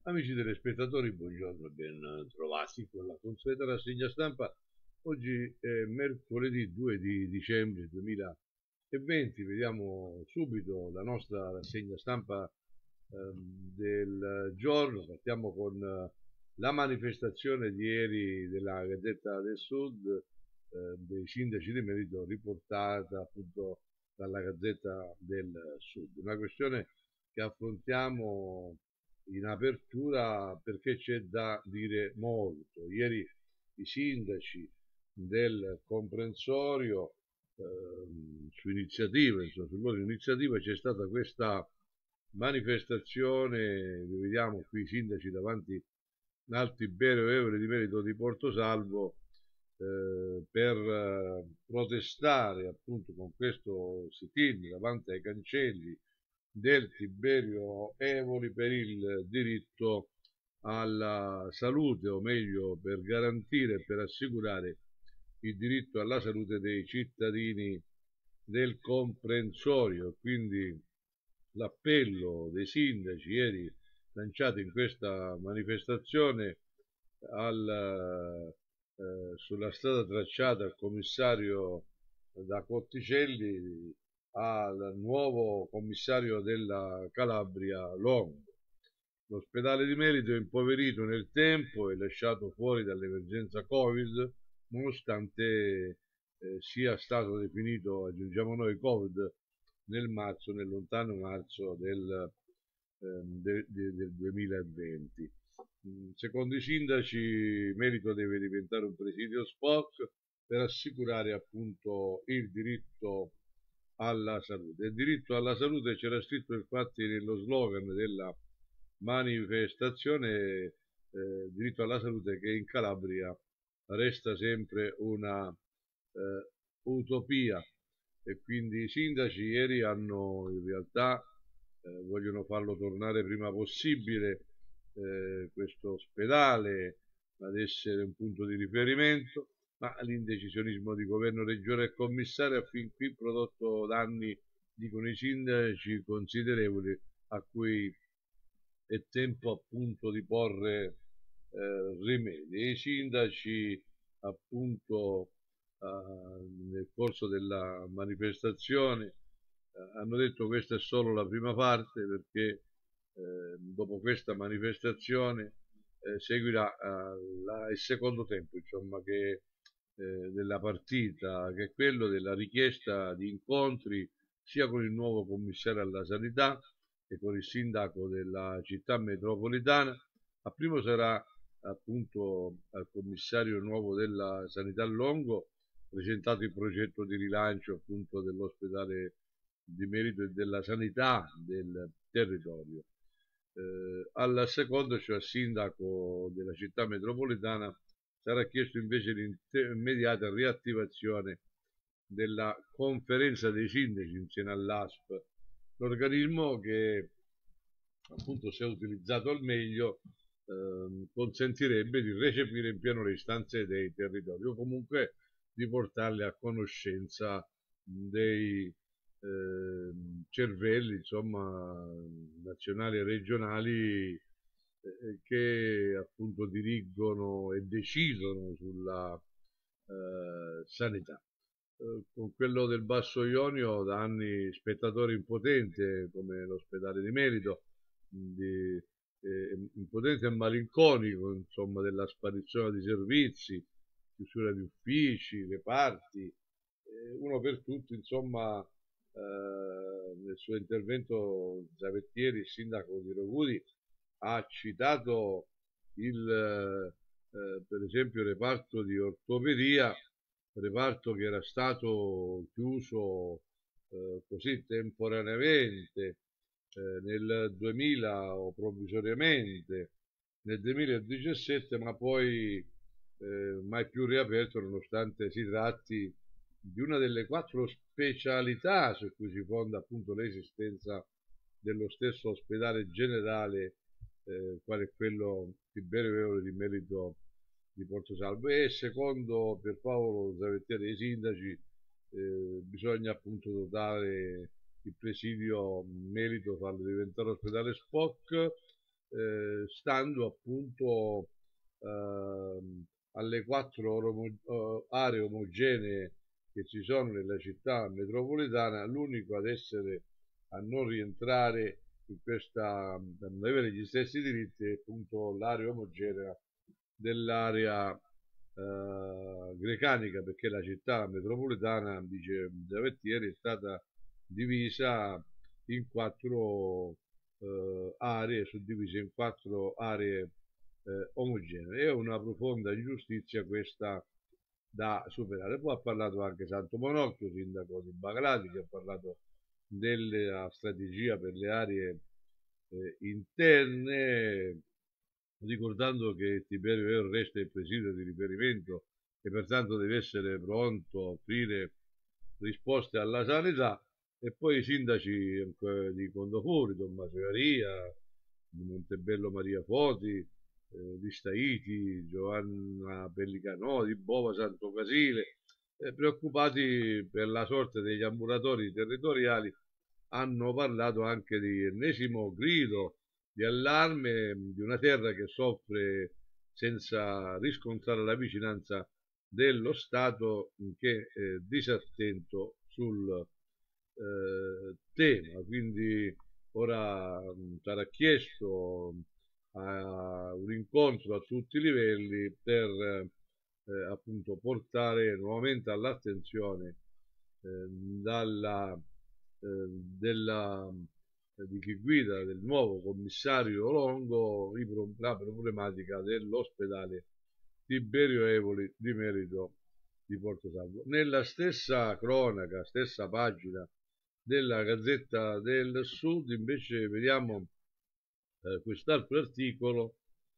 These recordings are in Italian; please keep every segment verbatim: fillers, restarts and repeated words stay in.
Amici telespettatori, buongiorno e ben trovati con la consueta rassegna stampa. Oggi è mercoledì due di dicembre duemilaventi. Vediamo subito la nostra rassegna stampa ehm, del giorno. Partiamo con eh, la manifestazione di ieri della Gazzetta del Sud, eh, dei sindaci di merito, riportata appunto dalla Gazzetta del Sud. Una questione che affrontiamo in apertura perché c'è da dire molto. Ieri i sindaci del comprensorio, ehm, su iniziativa, insomma, su loro iniziativa c'è stata questa manifestazione, vi vediamo qui i sindaci davanti al Tiberio Evole di Merito di Portosalvo, eh, per eh, protestare appunto con questo sit-in davanti ai cancelli del Tiberio Evoli per il diritto alla salute, o meglio per garantire e per assicurare il diritto alla salute dei cittadini del comprensorio. Quindi l'appello dei sindaci ieri lanciato in questa manifestazione al, eh, sulla strada tracciata al commissario da Cotticelli al nuovo commissario della Calabria Longo. L'ospedale di Merito è impoverito nel tempo e lasciato fuori dall'emergenza Covid, nonostante eh, sia stato definito, aggiungiamo noi, Covid nel marzo, nel lontano marzo del, eh, de, de, del duemilaventi. Secondo i sindaci, Merito deve diventare un presidio Spock per assicurare appunto il diritto alla salute. Il diritto alla salute c'era scritto infatti nello slogan della manifestazione, eh, diritto alla salute, che in Calabria resta sempre una eh, utopia, e quindi i sindaci ieri hanno in realtà eh, vogliono farlo tornare prima possibile eh, questo ospedale ad essere un punto di riferimento, ma l'indecisionismo di governo, regione e commissario ha fin qui prodotto danni, dicono i sindaci, considerevoli, a cui è tempo appunto di porre eh, rimedi. I sindaci appunto eh, nel corso della manifestazione eh, hanno detto che questa è solo la prima parte, perché eh, dopo questa manifestazione eh, seguirà eh, la, il secondo tempo, insomma, che eh, della partita, che è quello della richiesta di incontri sia con il nuovo commissario alla sanità che con il sindaco della città metropolitana. A primo sarà appunto al commissario nuovo della sanità Longo presentato il progetto di rilancio appunto dell'ospedale di merito e della sanità del territorio. Eh, al secondo, cioè al sindaco della città metropolitana, sarà chiesto invece l'immediata riattivazione della conferenza dei sindaci insieme all'A S P, l'organismo che appunto, se utilizzato al meglio, eh, consentirebbe di recepire in pieno le istanze dei territori, o comunque di portarle a conoscenza dei eh, cervelli, insomma, nazionali e regionali, eh, che appunto dirigono e decidono sulla eh, sanità. Eh, con quello del Basso Ionio da anni spettatore impotente come l'ospedale di Merito, di, eh, impotente e malinconico, insomma, della sparizione di servizi, chiusura di uffici, reparti, eh, uno per tutti, insomma, eh, nel suo intervento Zavettieri, il sindaco di Rovudi, ha citato il, eh, per esempio, il reparto di ortopedia, reparto che era stato chiuso eh, così temporaneamente eh, nel duemila o provvisoriamente nel duemiladiciassette, ma poi eh, mai più riaperto, nonostante si tratti di una delle quattro specialità su cui si fonda appunto l'esistenza dello stesso ospedale generale, eh, quale è quello Tiberio Evole di Merito di Portosalvo. E secondo Pierpaolo Zavettieri dei sindaci eh, bisogna appunto dotare il presidio Merito, farlo diventare ospedale Spock, eh, stando appunto eh, alle quattro omo- aree omogenee che ci sono nella città metropolitana. L'unico ad essere, a non rientrare in questa, a non avere gli stessi diritti, è appunto l'area omogenea dell'area eh, grecanica, perché la città metropolitana, dice Zavettieri, è stata divisa in quattro eh, aree, suddivise in quattro aree eh, omogenee. È una profonda ingiustizia questa da superare. Poi ha parlato anche Santo Monocchio, sindaco di Bagrati, che ha parlato della strategia per le aree eh, interne, ricordando che Tiberio Eo resta il presidio di riferimento e pertanto deve essere pronto a offrire risposte alla sanità. E poi i sindaci di Condofori, Tommaso Garia, di Montebello Maria Foti, eh, di Staiti, Giovanna Pellicanò, di Bova Santo Casile, eh, preoccupati per la sorte degli ambulatori territoriali, hanno parlato anche di ennesimo grido di allarme di una terra che soffre senza riscontrare la vicinanza dello Stato, che è disattento sul eh, tema. Quindi ora mh, sarà chiesto a un incontro a tutti i livelli per eh, appunto portare nuovamente all'attenzione eh, dalla, eh, della, eh, di chi guida, del nuovo commissario Longo, la problematica dell'ospedale Tiberio Evoli di Merito di Porto Salvo. Nella stessa cronaca, stessa pagina della Gazzetta del Sud, invece vediamo eh, quest'altro articolo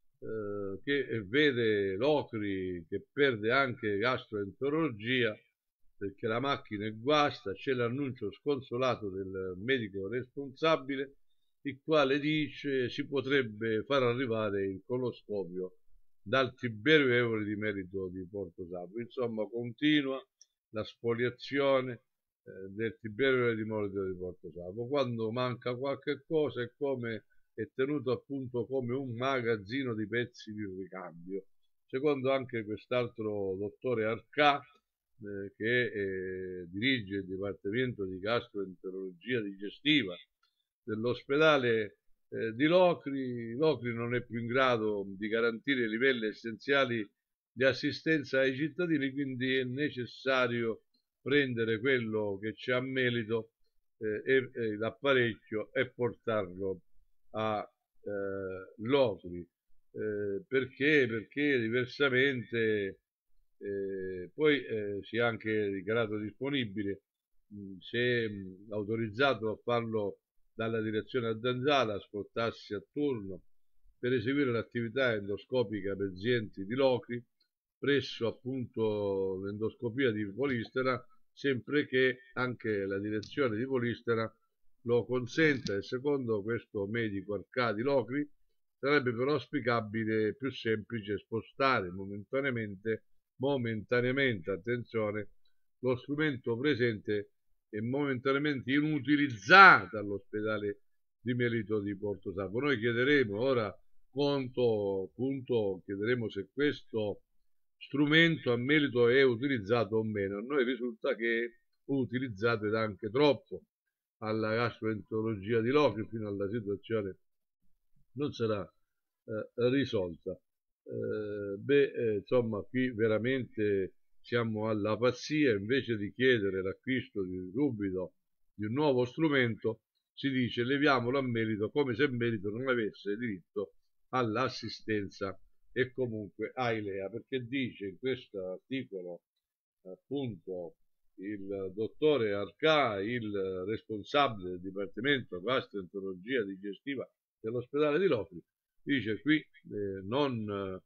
eh, che vede l'Ocri che perde anche gastroenterologia perché la macchina è guasta. C'è l'annuncio sconsolato del medico responsabile, il quale dice si potrebbe far arrivare il coloscopio dal Tiberio Evoli di Merito di Porto Salvo. Insomma, continua la spoliazione eh, del Tiberio Evoli di Merito di Porto Salvo. Quando manca qualche cosa è come è tenuto appunto come un magazzino di pezzi di ricambio. Secondo anche quest'altro dottore Arcà, eh, che eh, dirige il Dipartimento di Gastroenterologia Digestiva dell'ospedale eh, di Locri, Locri non è più in grado di garantire i livelli essenziali di assistenza ai cittadini, quindi è necessario prendere quello che c'è a Melito, eh, e, e l'apparecchio, e portarlo a eh, Locri. Eh, perché? Perché diversamente eh, poi eh, si è anche dichiarato disponibile, mh, se mh, autorizzato a farlo dalla direzione a Zanzala, a spostarsi a turno per eseguire l'attività endoscopica pazienti di Locri presso appunto l'endoscopia di Polistena, sempre che anche la direzione di Polistena lo consenta. E secondo questo medico Arcadi Locri sarebbe però auspicabile più semplice spostare momentaneamente momentaneamente attenzione lo strumento presente è momentaneamente inutilizzato all'ospedale di Melito di Porto Salvo. Noi chiederemo ora conto, appunto, chiederemo se questo strumento a Melito è utilizzato o meno. A noi risulta che è utilizzato ed anche troppo. Alla gastroenterologia di Locri fino alla situazione non sarà eh, risolta. Eh, beh, eh, insomma, qui veramente siamo alla pazzia. Invece di chiedere l'acquisto di subito di un nuovo strumento, si dice leviamolo a Merito, come se Merito non avesse diritto all'assistenza e comunque ai L E A, perché dice in questo articolo appunto il dottore Arcà, il responsabile del Dipartimento Gastroenterologia Digestiva dell'ospedale di Locri, dice qui eh, non,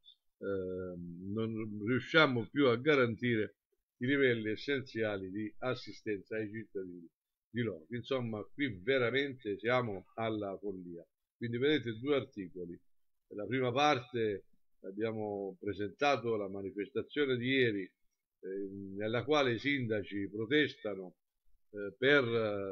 eh, non riusciamo più a garantire i livelli essenziali di assistenza ai cittadini di Locri. Insomma, qui veramente siamo alla follia. Quindi vedete due articoli. Nella prima parte abbiamo presentato la manifestazione di ieri, eh, nella quale i sindaci protestano eh, per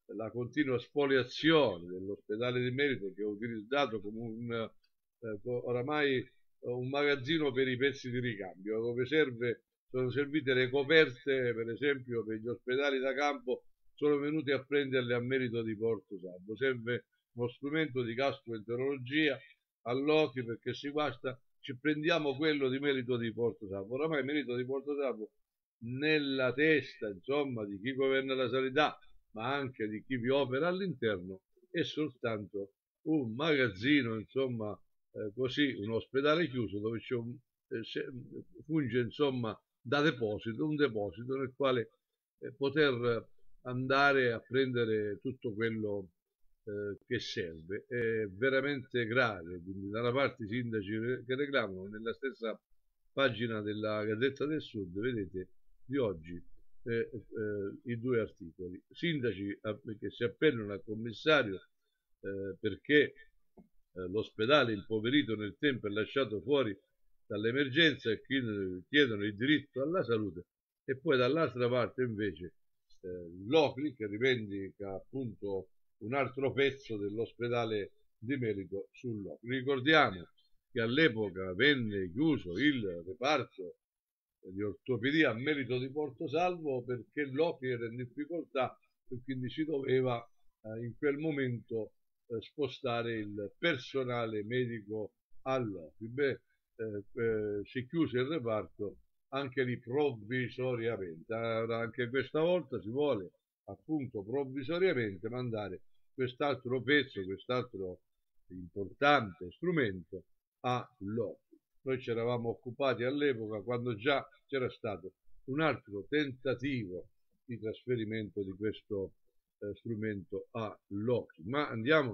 la continua spoliazione dell'ospedale di Merito, che è utilizzato come un, eh, oramai un magazzino per i pezzi di ricambio, dove serve, sono servite le coperte, per esempio, per gli ospedali da campo, sono venuti a prenderle a Merito di Porto Salvo. Serve uno strumento di gastroenterologia all'occhio, perché si guasta, ci prendiamo quello di Merito di Porto Salvo. Oramai Merito di Porto Salvo, nella testa, insomma, di chi governa la sanità, ma anche di chi vi opera all'interno, è soltanto un magazzino, insomma, eh, così, un ospedale chiuso dove c'è un, eh, se, funge, insomma, da deposito, un deposito nel quale eh, poter andare a prendere tutto quello eh, che serve. È veramente grave, quindi da una parte i sindaci che reclamano, nella stessa pagina della Gazzetta del Sud, vedete, di oggi, eh, eh, i due articoli. Sindaci eh, che si appellano al commissario eh, perché eh, l'ospedale impoverito nel tempo è lasciato fuori dall'emergenza e chiedono il diritto alla salute, e poi dall'altra parte invece eh, l'O C L I che rivendica appunto un altro pezzo dell'ospedale di Merito sull'O C L I. Ricordiamo che all'epoca venne chiuso il reparto di ortopedia a Merito di Porto Salvo perché l'O C L I era in difficoltà e quindi si doveva eh, in quel momento eh, spostare il personale medico all'O C L I. Beh, eh, eh, si chiuse il reparto anche lì provvisoriamente. Allora, anche questa volta si vuole appunto provvisoriamente mandare quest'altro pezzo, quest'altro importante strumento all'O C L I. Noi ci eravamo occupati all'epoca quando già c'era stato un altro tentativo di trasferimento di questo eh, strumento all'O C L I. Ma andiamo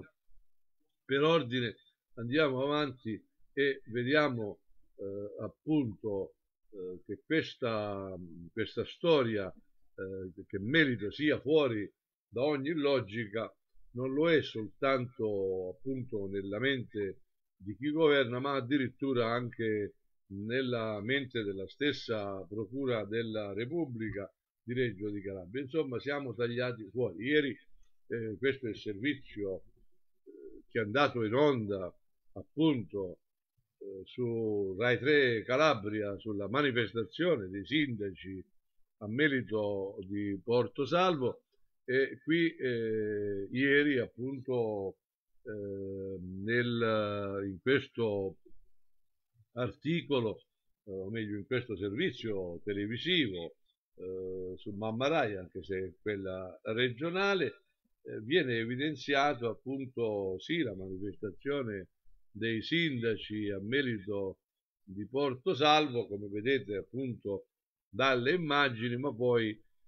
per ordine, andiamo avanti e vediamo eh, appunto eh, che questa, questa storia eh, che Merito sia fuori da ogni logica non lo è soltanto appunto nella mente di chi governa, ma addirittura anche nella mente della stessa Procura della Repubblica di Reggio di Calabria. Insomma, siamo tagliati fuori. Ieri eh, questo è il servizio eh, che è andato in onda appunto eh, su Rai tre Calabria, sulla manifestazione dei sindaci a merito di Porto Salvo, e qui eh, ieri appunto eh, nel, in questo articolo, eh, o meglio in questo servizio televisivo eh, su Mamma Rai, anche se quella regionale, eh, viene evidenziato appunto sì la manifestazione dei sindaci a merito di Porto Salvo, come vedete appunto dalle immagini, ma poi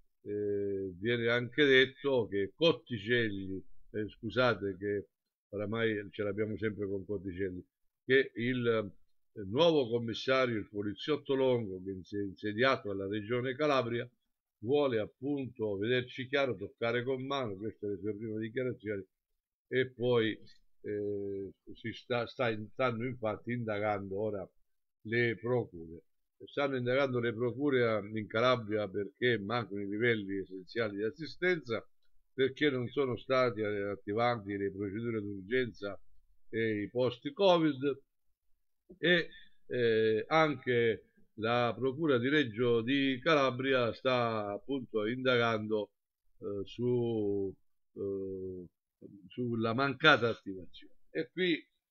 eh, viene anche detto che Cotticelli, eh, scusate che oramai ce l'abbiamo sempre con Cotticelli, che il eh, nuovo commissario, il poliziotto Longo, che si è insediato alla regione Calabria, vuole appunto vederci chiaro, toccare con mano, queste le sue prime dichiarazioni, e poi eh, si sta, sta, stanno infatti indagando ora le procure. Stanno indagando le procure in Calabria perché mancano i livelli essenziali di assistenza, perché non sono stati attivati le procedure d'urgenza e i posti Covid, e eh, anche la Procura di Reggio di Calabria sta appunto indagando eh, su, eh, sulla mancata attivazione. E qui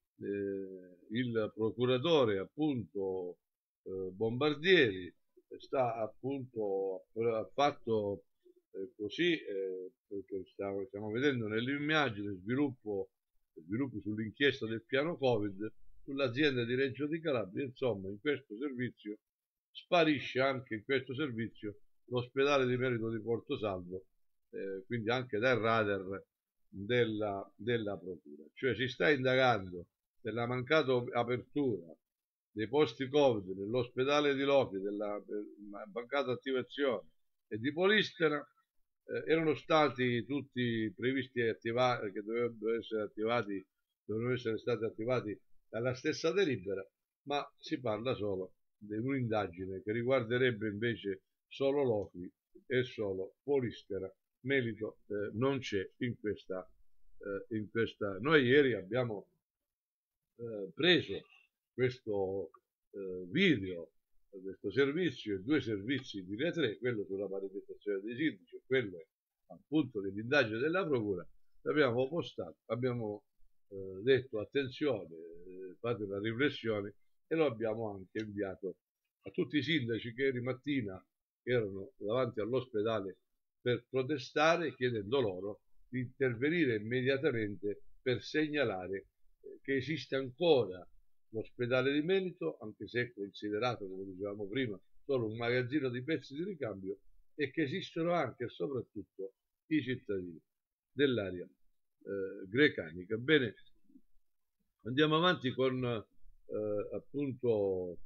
eh, il procuratore appunto eh, Bombardieri sta appunto ha fatto eh, così eh, perché stiamo, stiamo vedendo nell'immagine sviluppo, sviluppo sull'inchiesta del piano Covid sull'azienda di Reggio di Calabria. Insomma, in questo servizio sparisce anche in questo servizio l'ospedale di merito di Porto Salvo, eh, quindi anche dal radar della, della procura. Cioè si sta indagando per la mancata apertura dei posti Covid nell'ospedale di Locri, della mancata attivazione, e di Polistena. Eh, erano stati tutti previsti e attivati, che dovrebbero essere attivati, dovrebbero essere stati attivati dalla stessa delibera, ma si parla solo di un'indagine che riguarderebbe invece solo Locri e solo Polistena Melito eh, non c'è in questa, eh, in questa. Noi ieri abbiamo eh, preso questo eh, video, questo servizio e due servizi di Rai tre, quello sulla manifestazione dei sindaci e quello appunto dell'indagine della procura, l'abbiamo postato, abbiamo eh, detto attenzione, eh, fate una riflessione, e lo abbiamo anche inviato a tutti i sindaci che ieri mattina erano davanti all'ospedale per protestare, chiedendo loro di intervenire immediatamente per segnalare eh, che esiste ancora l'ospedale di Melito, anche se è considerato, come dicevamo prima, solo un magazzino di pezzi di ricambio, e che esistono anche e soprattutto i cittadini dell'area eh, grecanica. Bene, andiamo avanti con eh, appunto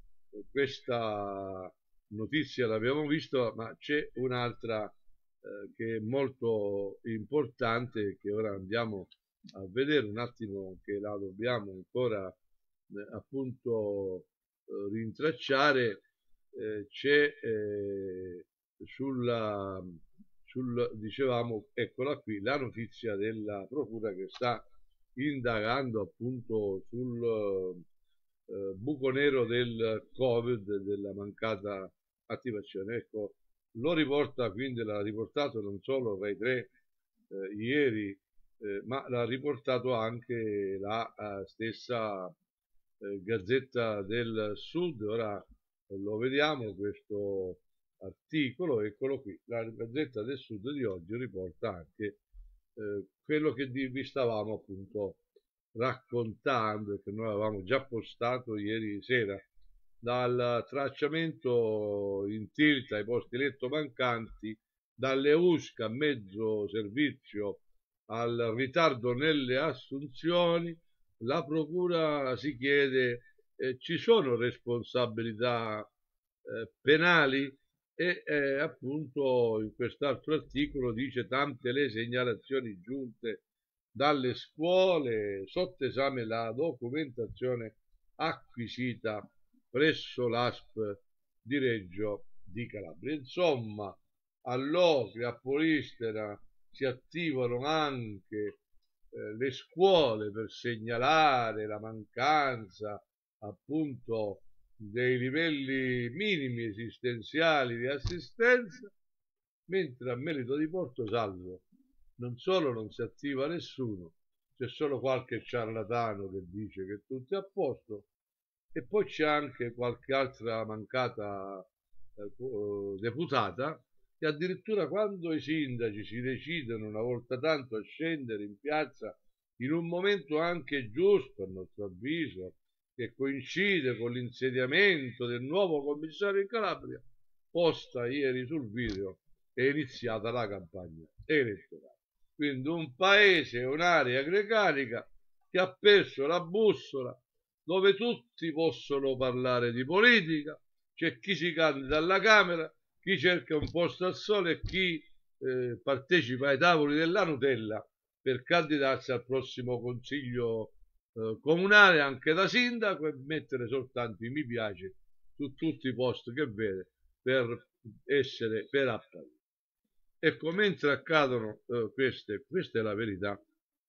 questa notizia, l'abbiamo visto, ma c'è un'altra eh, che è molto importante, che ora andiamo a vedere un attimo, che la dobbiamo ancora eh, appunto eh, rintracciare. Eh, c'è eh, sulla, sul, dicevamo, eccola qui, la notizia della procura che sta indagando appunto sul eh, buco nero del Covid, della mancata attivazione. Ecco, lo riporta, quindi l'ha riportato non solo Rai tre eh, ieri, eh, ma l'ha riportato anche la uh, stessa eh, Gazzetta del Sud. Ora eh, lo vediamo questo articolo, eccolo qui, la Gazzetta del Sud di oggi riporta anche eh, quello che vi stavamo appunto raccontando e che noi avevamo già postato ieri sera, dal tracciamento in tilt ai posti letto mancanti, dalle U S C a mezzo servizio al ritardo nelle assunzioni. La procura si chiede eh, ci sono responsabilità eh, penali, e eh, appunto in quest'altro articolo dice tante le segnalazioni giunte dalle scuole, sotto esame la documentazione acquisita presso l'A S P di Reggio di Calabria. Insomma, a Locri, a Polistena si attivano anche eh, le scuole per segnalare la mancanza appunto dei livelli minimi esistenziali di assistenza, mentre a Melito di Portosalvo non solo non si attiva nessuno, c'è solo qualche ciarlatano che dice che tutto è a posto, e poi c'è anche qualche altra mancata eh, deputata che addirittura, quando i sindaci si decidono una volta tanto a scendere in piazza in un momento anche giusto, a nostro avviso, che coincide con l'insediamento del nuovo commissario in Calabria, posta ieri sul video è iniziata la campagna elettorale. Quindi un paese, un'area grecanica che ha perso la bussola, dove tutti possono parlare di politica, c'è chi si candida alla Camera, chi cerca un posto al sole e chi eh, partecipa ai tavoli della Nutella per candidarsi al prossimo consiglio eh, comunale, anche da sindaco, e mettere soltanto i mi piace su tutti i post che vede per essere per apparire. Ecco, mentre accadono eh, queste, questa è la verità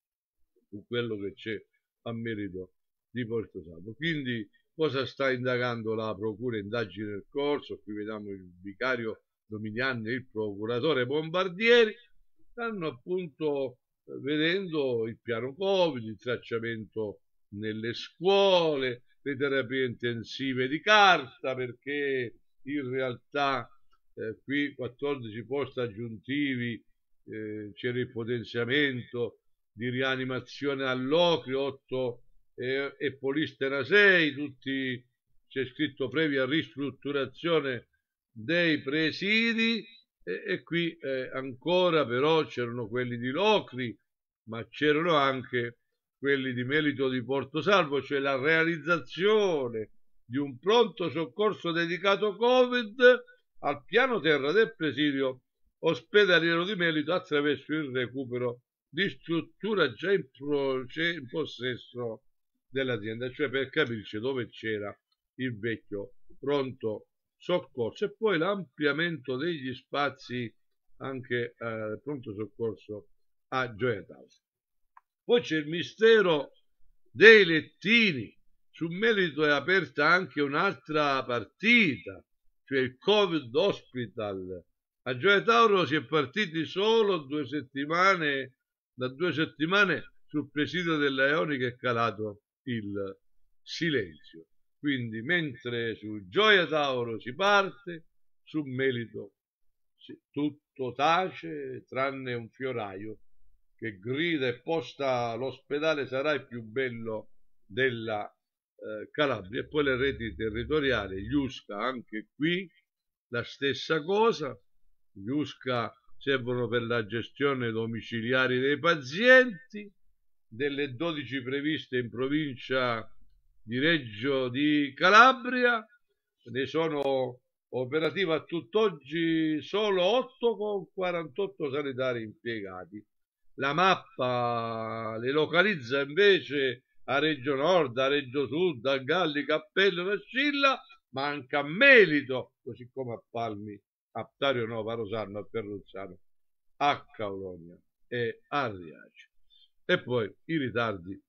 su quello che c'è a Melito di Portosalvo. Quindi cosa sta indagando la procura? Indagini nel corso, qui vediamo il vicario Dominiani e il procuratore Bombardieri, stanno appunto vedendo il piano Covid, il tracciamento nelle scuole, le terapie intensive di carta, perché in realtà eh, qui quattordici posti aggiuntivi, eh, c'era il potenziamento di rianimazione all'Ocri, otto e, e Polistena sei, tutti c'è scritto previa ristrutturazione dei presidi, e, e qui eh, ancora però c'erano quelli di Locri, ma c'erano anche quelli di Melito di Portosalvo, cioè la realizzazione di un pronto soccorso dedicato Covid al piano terra del presidio ospedaliero di Melito attraverso il recupero di struttura già in, pro, già in possesso dell'azienda, cioè per capirci dove c'era il vecchio pronto soccorso, e poi l'ampliamento degli spazi anche al eh, pronto soccorso a Gioia Tauro. Poi c'è il mistero dei lettini. Su Melito è aperta anche un'altra partita, cioè il Covid Hospital. A Gioia Tauro si è partiti solo due settimane, da due settimane sul presidio della Ionica è calato il silenzio. Quindi mentre su Gioia Tauro si parte, su Melito tutto tace tranne un fioraio che grida e posta l'ospedale sarà il più bello della eh, Calabria. E poi le reti territoriali, gli U S C A anche qui la stessa cosa, gli U S C A servono per la gestione domiciliare dei pazienti. Delle dodici previste in provincia di Reggio di Calabria ne sono operative a tutt'oggi solo otto con quarantotto sanitari impiegati. La mappa le localizza invece a Reggio Nord, a Reggio Sud, a Galli, Cappello, a Scilla, ma anche a Melito, così come a Palmi, a Tario Nova, a Rosarno, a Perruzzano, a Caulonia e a Riace. E poi i ritardi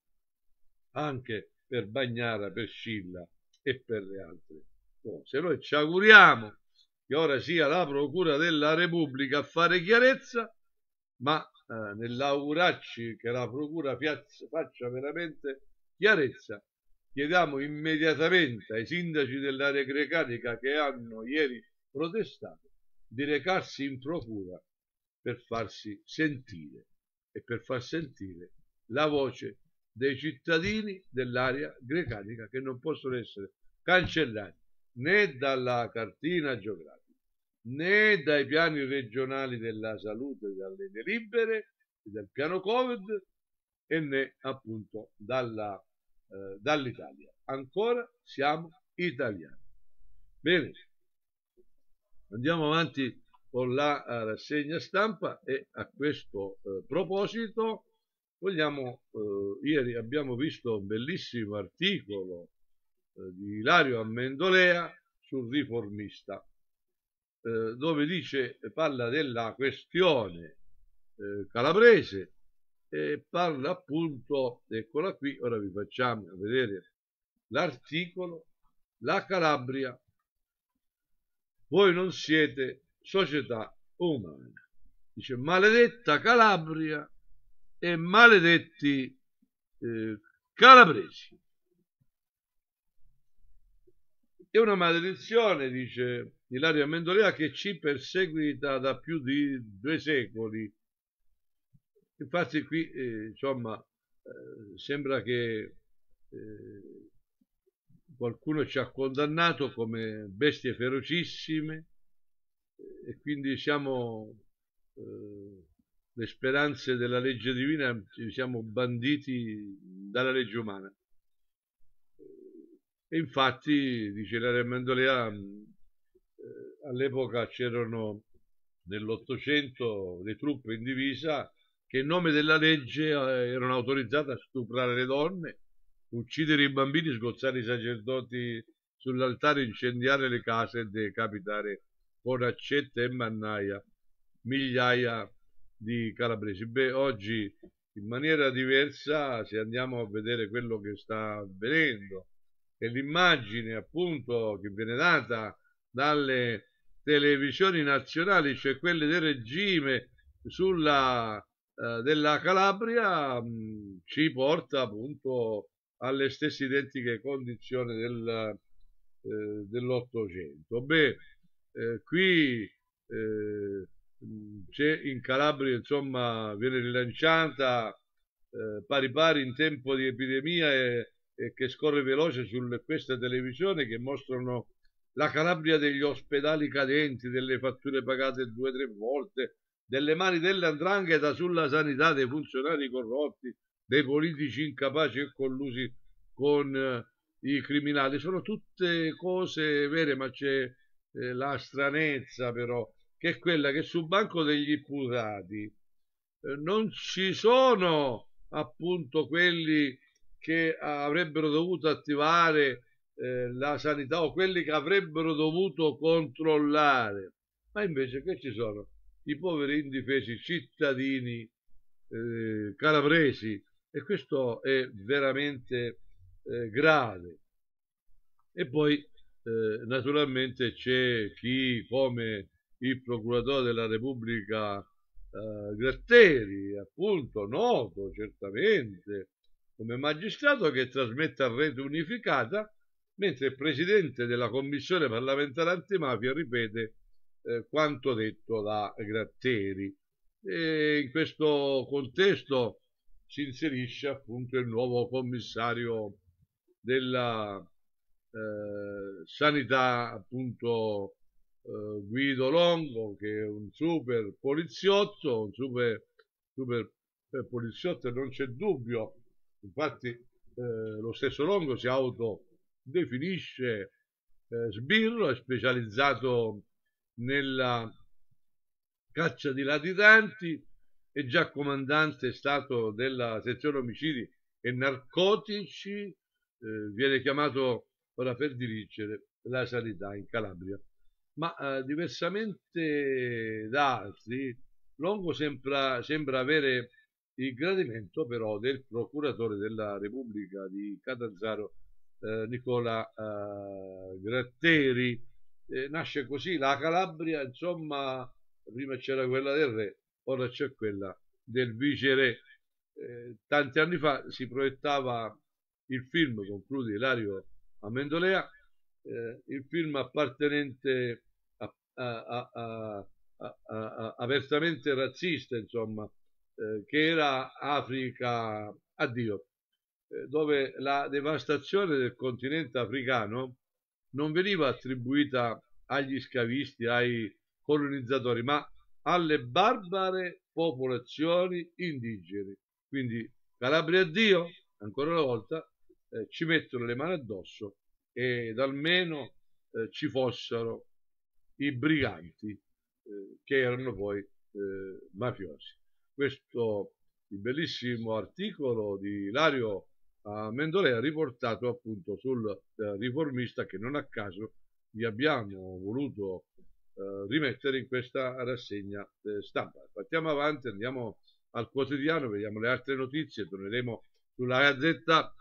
anche per Bagnara, per Scilla e per le altre cose. Noi ci auguriamo che ora sia la Procura della Repubblica a fare chiarezza, ma eh, nell'augurarci che la Procura piazza, faccia veramente chiarezza, chiediamo immediatamente ai sindaci dell'area grecanica che hanno ieri protestato di recarsi in Procura per farsi sentire e per far sentire la voce dei cittadini dell'area grecanica che non possono essere cancellati né dalla cartina geografica né dai piani regionali della salute, dalle delibere del piano Covid e né appunto dalla, eh, dall'Italia. Ancora siamo italiani. Bene, andiamo avanti con la uh, rassegna stampa e a questo uh, proposito vogliamo, uh, ieri abbiamo visto un bellissimo articolo uh, di Ilario Amendola sul Riformista, uh, dove dice, parla della questione uh, calabrese e parla appunto, eccola qui, ora vi facciamo vedere l'articolo, la Calabria. Voi non siete società umana. Dice maledetta Calabria e maledetti eh, calabresi. È una maledizione, dice Ilario Amendola, che ci perseguita da più di due secoli. Infatti qui, eh, insomma, eh, sembra che eh, qualcuno ci ha condannato come bestie ferocissime e quindi siamo eh, le speranze della legge divina, siamo banditi dalla legge umana. E infatti, dice Ilario Amendola, eh, all'epoca c'erano nell'Ottocento le truppe in divisa che in nome della legge eh, erano autorizzate a stuprare le donne, uccidere i bambini, sgozzare i sacerdoti sull'altare, incendiare le case e decapitare con accetta e mannaia migliaia di calabresi. Beh, oggi in maniera diversa, se andiamo a vedere quello che sta avvenendo e l'immagine appunto che viene data dalle televisioni nazionali, cioè quelle del regime sulla eh, della Calabria, mh, ci porta appunto alle stesse identiche condizioni del, eh, dell'Ottocento. Beh, eh, qui eh, c'è in Calabria, insomma, viene rilanciata eh, pari pari in tempo di epidemia e, e che scorre veloce su queste televisioni che mostrano la Calabria degli ospedali cadenti, delle fatture pagate due o tre volte, delle mani delle 'ndrangheta sulla sanità, dei funzionari corrotti, dei politici incapaci e collusi con eh, i criminali. Sono tutte cose vere, ma c'è eh, la stranezza però, che è quella che sul banco degli imputati eh, non ci sono appunto quelli che avrebbero dovuto attivare eh, la sanità o quelli che avrebbero dovuto controllare, ma invece che ci sono? i poveri indifesi cittadini eh, calabresi, e questo è veramente eh, grave. E poi eh, naturalmente c'è chi, come il procuratore della Repubblica eh, Gratteri, appunto noto certamente come magistrato, che trasmette a rete unificata, mentre il presidente della commissione parlamentare antimafia ripete eh, quanto detto da Gratteri. E in questo contesto si inserisce appunto il nuovo commissario della eh, sanità, appunto eh, Guido Longo, che è un super poliziotto, un super, super eh, poliziotto, e non c'è dubbio. Infatti eh, lo stesso Longo si autodefinisce eh, sbirro, è specializzato nella caccia di latitanti, è già comandante stato della sezione omicidi e narcotici, eh, viene chiamato ora per dirigere la sanità in Calabria. Ma eh, diversamente da altri, Longo sembra, sembra avere il gradimento però del procuratore della Repubblica di Catanzaro, eh, Nicola eh, Gratteri. Eh, nasce così la Calabria, insomma, prima c'era quella del re, ora c'è quella del viceré. Eh, tanti anni fa si proiettava il film, conclude Ilario Amendolea, eh, il film appartenente a, a, a, a, apertamente razzista, insomma, eh, che era Africa Addio, eh, dove la devastazione del continente africano non veniva attribuita agli schiavisti, ai colonizzatori, ma alle barbare popolazioni indigene. Quindi Calabria Dio, ancora una volta, eh, ci mettono le mani addosso, ed almeno eh, ci fossero i briganti eh, che erano poi eh, mafiosi. Questo il bellissimo articolo di Ilario Amendolea, riportato appunto sul eh, Riformista, che non a caso vi abbiamo voluto eh, rimettere in questa rassegna eh, stampa. Partiamo avanti, andiamo al quotidiano, vediamo le altre notizie, torneremo sulla Gazzetta.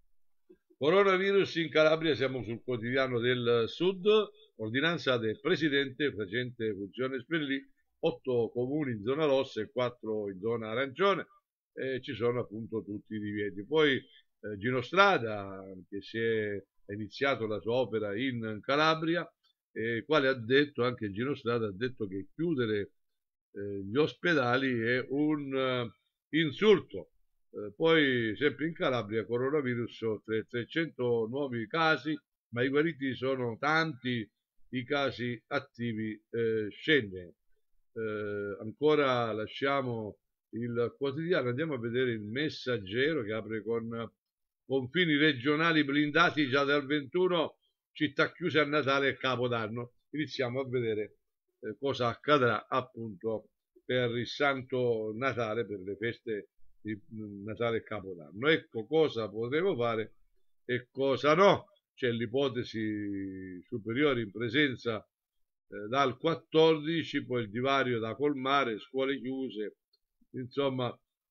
Coronavirus in Calabria, siamo sul quotidiano del Sud. Ordinanza del presidente facente funzione Spelli, otto comuni in zona rossa e quattro in zona arancione, e ci sono appunto tutti i divieti. Poi eh, Gino Strada, che si è iniziato la sua opera in Calabria, e quale ha detto, anche Gino Strada ha detto che chiudere eh, gli ospedali è un uh, insulto. Eh, poi sempre in Calabria coronavirus, trecento nuovi casi, ma i guariti sono tanti, i casi attivi eh, scendono. Eh, ancora lasciamo il quotidiano, andiamo a vedere il Messaggero, che apre con confini regionali blindati già dal ventuno, città chiuse a Natale e Capodanno. Iniziamo a vedere eh, cosa accadrà appunto per il Santo Natale, per le feste di Natale e Capodanno. Ecco cosa potremo fare e cosa no. C'è l'ipotesi superiore in presenza eh, dal quattordici, poi il divario da colmare, scuole chiuse, insomma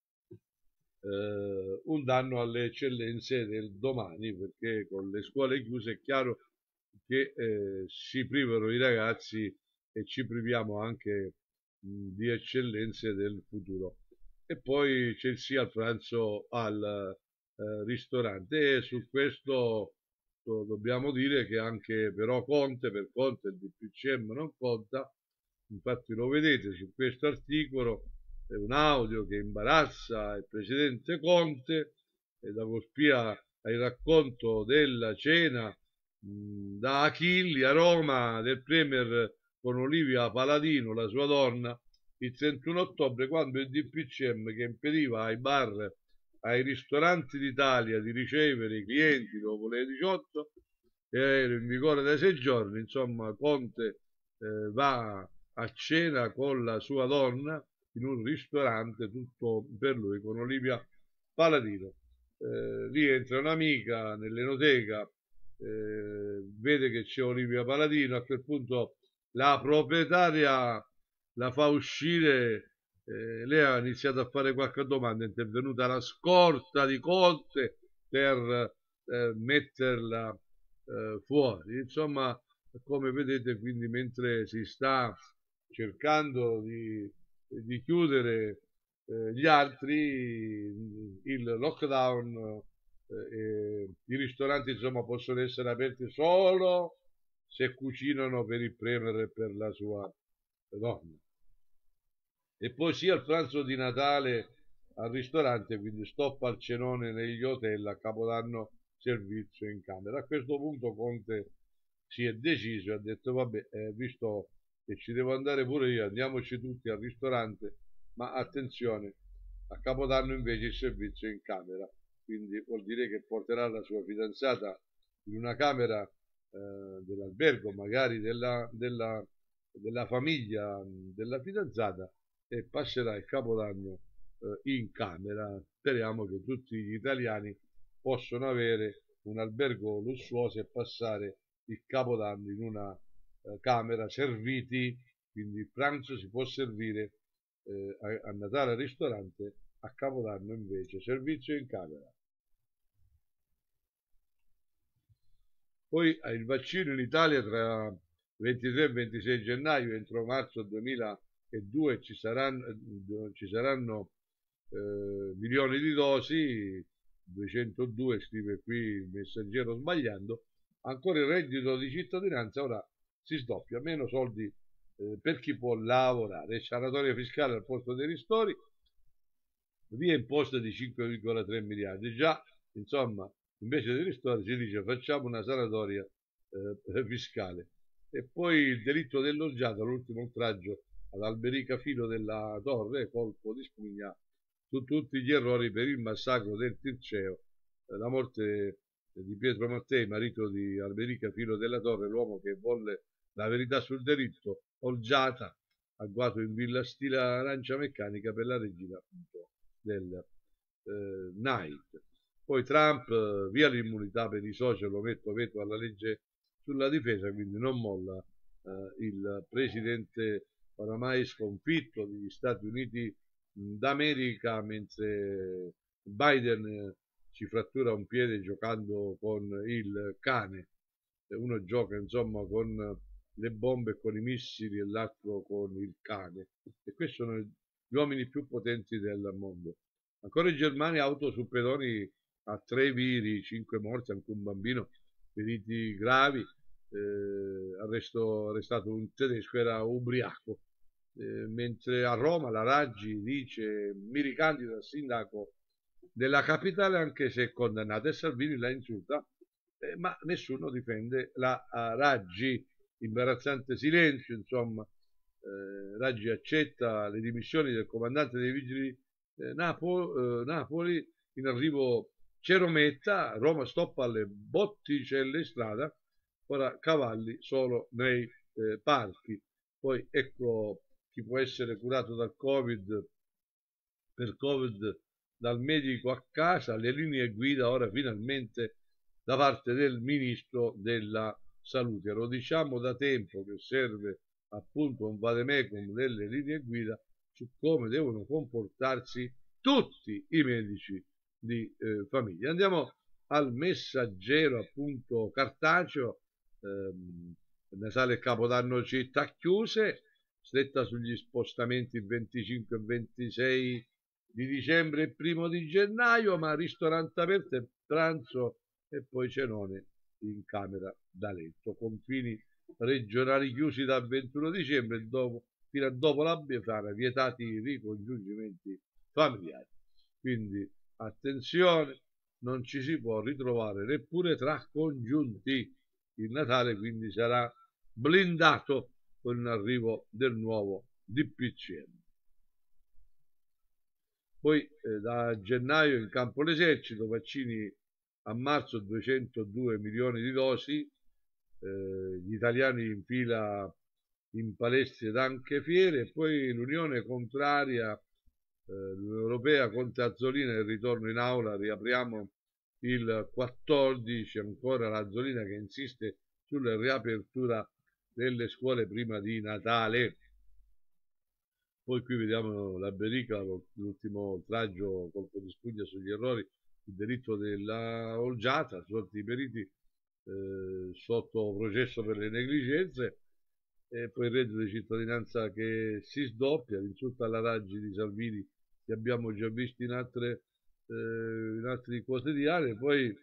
eh, un danno alle eccellenze del domani, perché con le scuole chiuse è chiaro che eh, si privano i ragazzi e ci priviamo anche mh, di eccellenze del futuro. E poi c'è il sì al pranzo al eh, ristorante, e su questo do, dobbiamo dire che anche però Conte, per Conte il D P C M non conta. Infatti lo vedete su questo articolo, è un audio che imbarazza il presidente Conte, e da spia al racconto della cena mh, da Achilli a Roma del premier con Olivia Paladino, la sua donna, il trentuno ottobre, quando il D P C M, che impediva ai bar, ai ristoranti d'Italia di ricevere i clienti dopo le diciotto, era in vigore da sei giorni, insomma Conte eh, va a cena con la sua donna in un ristorante, tutto per lui, con Olivia Paladino. Eh, rientra un'amica nell'enoteca, eh, vede che c'è Olivia Paladino, a quel punto la proprietaria la fa uscire, eh, lei ha iniziato a fare qualche domanda, è intervenuta la scorta di Conte per eh, metterla eh, fuori. Insomma, come vedete, quindi mentre si sta cercando di, di chiudere eh, gli altri, il lockdown, eh, i ristoranti insomma possono essere aperti solo se cucinano per il premier e per la sua donna. E poi sia il pranzo di Natale al ristorante, quindi stop al cenone negli hotel, a Capodanno servizio in camera. A questo punto Conte si è deciso e ha detto vabbè, eh, visto che ci devo andare pure io, andiamoci tutti al ristorante, ma attenzione, a Capodanno invece il servizio è in camera, quindi vuol dire che porterà la sua fidanzata in una camera eh, dell'albergo, magari della, della, della famiglia della fidanzata, e passerà il Capodanno eh, in camera. Speriamo che tutti gli italiani possano avere un albergo lussuoso e passare il Capodanno in una eh, camera serviti, quindi il pranzo si può servire eh, a, a Natale al ristorante, a Capodanno invece servizio in camera. Poi eh, il vaccino in Italia tra ventitré e ventisei gennaio, entro marzo duemiladue ci saranno, eh, ci saranno eh, milioni di dosi, duecentodue scrive qui il messaggero sbagliando. Ancora il reddito di cittadinanza ora si sdoppia, meno soldi eh, per chi può lavorare, sanatoria fiscale al posto dei ristori, via imposte di cinque virgola tre miliardi. Già, insomma, invece dei ristori si dice facciamo una sanatoria eh, fiscale. E poi il delitto dell'olgiato, l'ultimo oltraggio ad Alberica Filo della Torre, colpo di spugna su tutti gli errori per il massacro del Tirceo, eh, la morte di Pietro Mattei, marito di Alberica Filo della Torre, l'uomo che volle la verità sul delitto, olgiata, agguato in Villa Stila Arancia Meccanica per la regina appunto del eh, Night. Poi Trump eh, via l'immunità per i social, lo metto veto alla legge sulla difesa, quindi non molla eh, il presidente oramai sconfitto degli Stati Uniti d'America, mentre Biden si frattura un piede giocando con il cane. Uno gioca insomma con le bombe e con i missili e l'altro con il cane. E questi sono gli uomini più potenti del mondo. Ancora in Germania auto su pedoni a tre viri, cinque morti, anche un bambino, feriti gravi. Eh, arresto, arrestato un tedesco, era ubriaco. Eh, mentre a Roma la Raggi dice mi ricandido al sindaco della capitale anche se è condannato, e Salvini la insulta, eh, ma nessuno difende la uh, Raggi. Imbarazzante silenzio, insomma. Eh, Raggi accetta le dimissioni del comandante dei vigili eh, Napo, eh, Napoli, in arrivo Cerometta, Roma stoppa alle botticelle in strada, ora cavalli solo nei eh, parchi. Poi ecco chi può essere curato dal Covid, per Covid dal medico a casa, le linee guida ora finalmente da parte del ministro della salute. Lo diciamo da tempo che serve appunto un vademecum delle linee guida su come devono comportarsi tutti i medici di eh, famiglia. Andiamo al messaggero appunto cartaceo, ehm, Natale e Capodanno città chiuse, stretta sugli spostamenti il venticinque e ventisei di dicembre e primo di gennaio, ma ristorante aperto, pranzo e poi cenone in camera da letto. Confini regionali chiusi dal ventuno dicembre dopo, fino a dopo la Befana, vietati i ricongiungimenti familiari. Quindi attenzione, non ci si può ritrovare neppure tra congiunti. Il Natale quindi sarà blindato con l'arrivo del nuovo D P C M. Poi eh, da gennaio in campo l'esercito, vaccini a marzo duecentodue milioni di dosi, eh, gli italiani in fila in palestre ed anche fiere, e poi l'Unione contraria, eh, l'Unione Europea contro Azzolina, il ritorno in aula, riapriamo il quattordici, ancora l'Azzolina che insiste sulla riapertura delle scuole prima di Natale. Poi qui vediamo la Berica, l'ultimo oltraggio, colpo di spugna sugli errori, il delitto della olgiata, sorti i periti eh, sotto processo per le negligenze, e poi il reddito di cittadinanza che si sdoppia, l'insulto alla Raggi di Salvini che abbiamo già visto in, altre, eh, in altri quotidiani, poi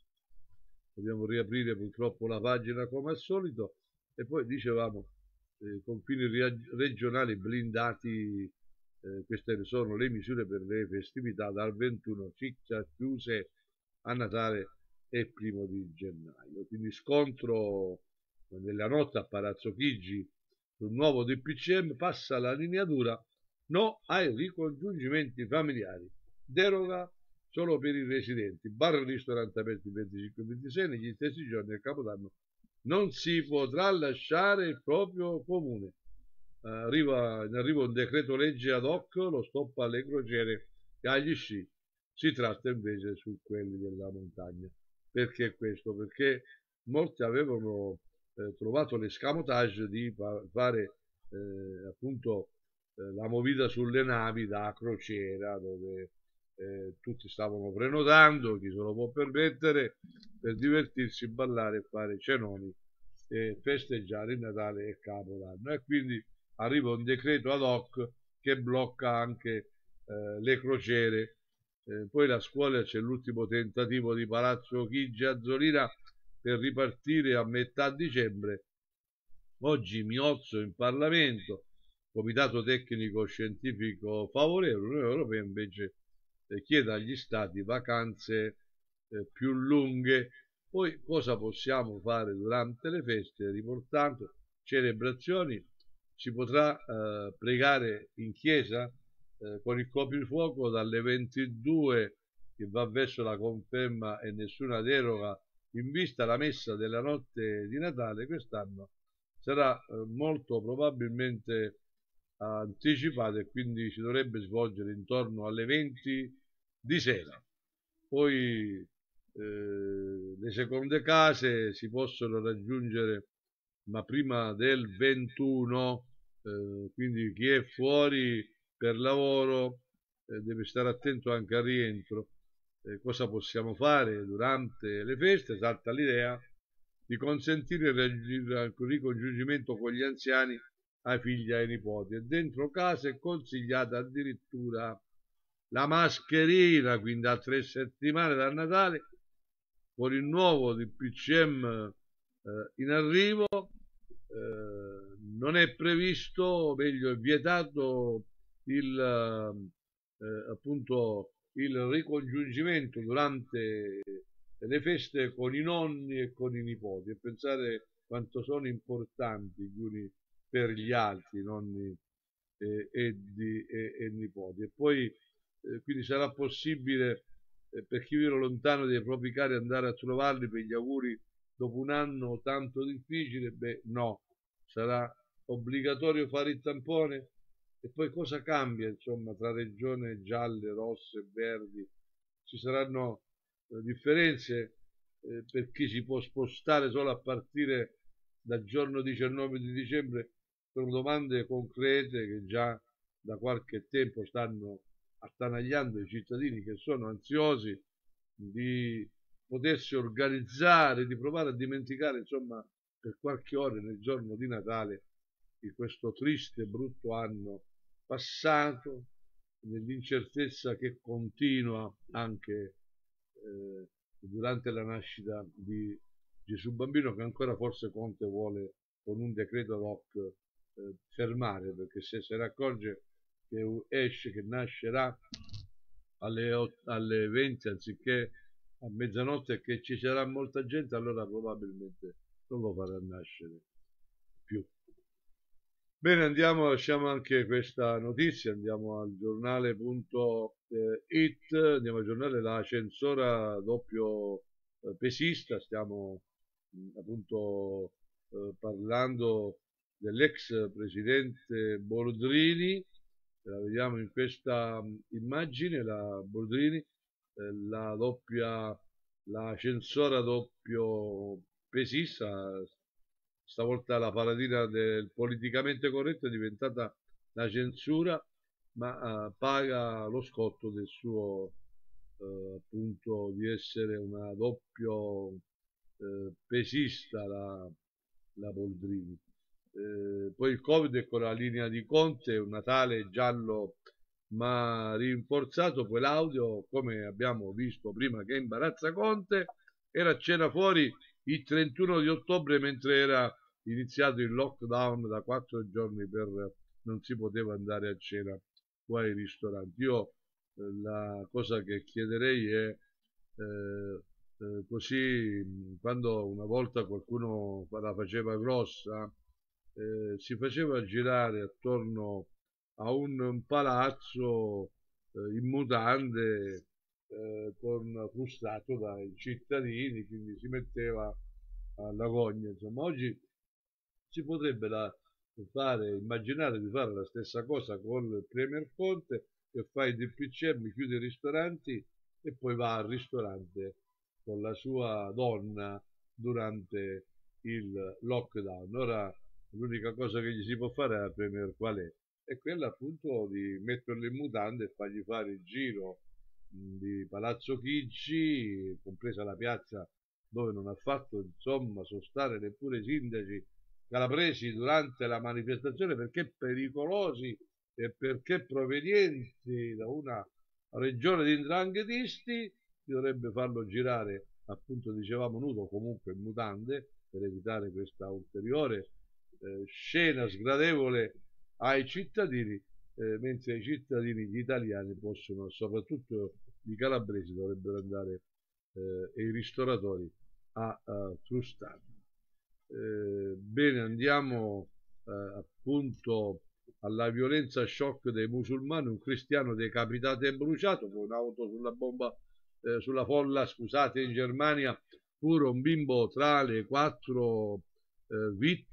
dobbiamo riaprire purtroppo la pagina come al solito, e poi dicevamo eh, confini regionali blindati, eh, queste sono le misure per le festività dal ventuno, ciccia chiuse a Natale e primo di gennaio. Quindi scontro nella notte a Palazzo Chigi sul nuovo D P C M, passa la lineatura no ai ricongiungimenti familiari, deroga solo per i residenti, bar e ristoranti aperti il venticinque e ventisei, negli stessi giorni del Capodanno non si potrà lasciare il proprio comune. Arriva, in arrivo un decreto legge ad hoc, lo stop alle crociere e agli sci, si tratta invece su quelli della montagna. Perché questo? Perché molti avevano eh, trovato l'escamotage di fare eh, appunto eh, la movida sulle navi da crociera, dove eh, tutti stavano prenotando, chi se lo può permettere, per divertirsi, ballare, fare cenoni e festeggiare il Natale e Capodanno. E quindi arriva un decreto ad hoc che blocca anche eh, le crociere. Eh, poi la scuola, c'è l'ultimo tentativo di Palazzo Chigi a Zolina per ripartire a metà dicembre. Oggi Miozzo in Parlamento, Comitato Tecnico Scientifico favorevole, l'Unione Europea invece eh, chiede agli Stati vacanze eh, più lunghe. Poi cosa possiamo fare durante le feste? Riportando celebrazioni, si potrà eh, pregare in chiesa eh, con il coprifuoco dalle ventidue, che va verso la conferma e nessuna deroga, in vista la messa della notte di Natale quest'anno sarà eh, molto probabilmente anticipata, e quindi si dovrebbe svolgere intorno alle venti di sera. Poi eh, le seconde case si possono raggiungere ma prima del ventuno, eh, quindi chi è fuori per lavoro eh, deve stare attento anche al rientro. Eh, cosa possiamo fare durante le feste? Salta l'idea di consentire il ricongiungimento con gli anziani ai figli e ai nipoti, e dentro casa è consigliata addirittura la mascherina, quindi a tre settimane dal Natale, con il nuovo D P C M eh, in arrivo. Eh, non è previsto, o meglio è vietato il eh, appunto il ricongiungimento durante le feste con i nonni e con i nipoti, e pensare quanto sono importanti gli uni per gli altri, nonni e, e, di, e, e nipoti. E poi eh, quindi sarà possibile eh, per chi vive lontano dai propri cari andare a trovarli per gli auguri dopo un anno tanto difficile? Beh, no, sarà obbligatorio fare il tampone. E poi cosa cambia, insomma, tra regioni gialle, rosse, verdi? Ci saranno eh, differenze eh, per chi si può spostare solo a partire dal giorno diciannove di dicembre? Sono domande concrete che già da qualche tempo stanno attanagliando i cittadini, che sono ansiosi di potersi organizzare, di provare a dimenticare, insomma, per qualche ora nel giorno di Natale, di questo triste e brutto anno passato, nell'incertezza che continua anche eh, durante la nascita di Gesù Bambino, che ancora forse Conte vuole con un decreto ad hoc eh, fermare, perché se se ne accorge che esce, che nascerà alle, alle venti anziché a mezzanotte e che ci sarà molta gente, allora probabilmente non lo farà nascere più. Bene, andiamo, lasciamo anche questa notizia, andiamo al giornale punto it, andiamo al giornale La Censora doppio eh, pesista, stiamo mh, appunto eh, parlando dell'ex presidente Boldrini. La vediamo in questa mh, immagine, la Boldrini, eh, la doppia, la Censora doppio pesista. Stavolta la paladina del politicamente corretto è diventata la censura, ma eh, paga lo scotto del suo eh, appunto di essere una doppio eh, pesista la, la Boldrini. Eh, poi il Covid è con la linea di Conte, un Natale giallo ma rinforzato, poi l'audio, come abbiamo visto prima che imbarazza Conte, era a cena fuori il trentuno di ottobre mentre era iniziato il lockdown da quattro giorni, per non si poteva andare a cena qua ai ristoranti. Io eh, la cosa che chiederei è eh, eh, così quando una volta qualcuno la faceva grossa, eh, si faceva girare attorno a un palazzo eh, in mutande eh, con, frustato dai cittadini, quindi si metteva alla gogna. Insomma, oggi si potrebbe la, fare, immaginare di fare la stessa cosa con il Premier Conte, che fa il D P C M, chiude i ristoranti e poi va al ristorante con la sua donna durante il lockdown. Ora l'unica cosa che gli si può fare alla Premier qual è? È quella appunto di metterlo in mutande e fargli fare il giro mh, di Palazzo Chigi, compresa la piazza dove non ha fatto insomma sostare neppure i sindaci calabresi durante la manifestazione, perché pericolosi e perché provenienti da una regione di ndranghetisti. Si dovrebbe farlo girare, appunto dicevamo, nudo, comunque in mutande, per evitare questa ulteriore eh, scena sgradevole ai cittadini, eh, mentre i cittadini gli italiani possono, soprattutto i calabresi, dovrebbero andare eh, e i ristoratori a, a frustarli. Eh, bene, andiamo eh, appunto alla violenza shock dei musulmani, un cristiano decapitato e bruciato, poi un'auto sulla bomba, eh, sulla folla, scusate, in Germania, pure un bimbo tra le quattro eh,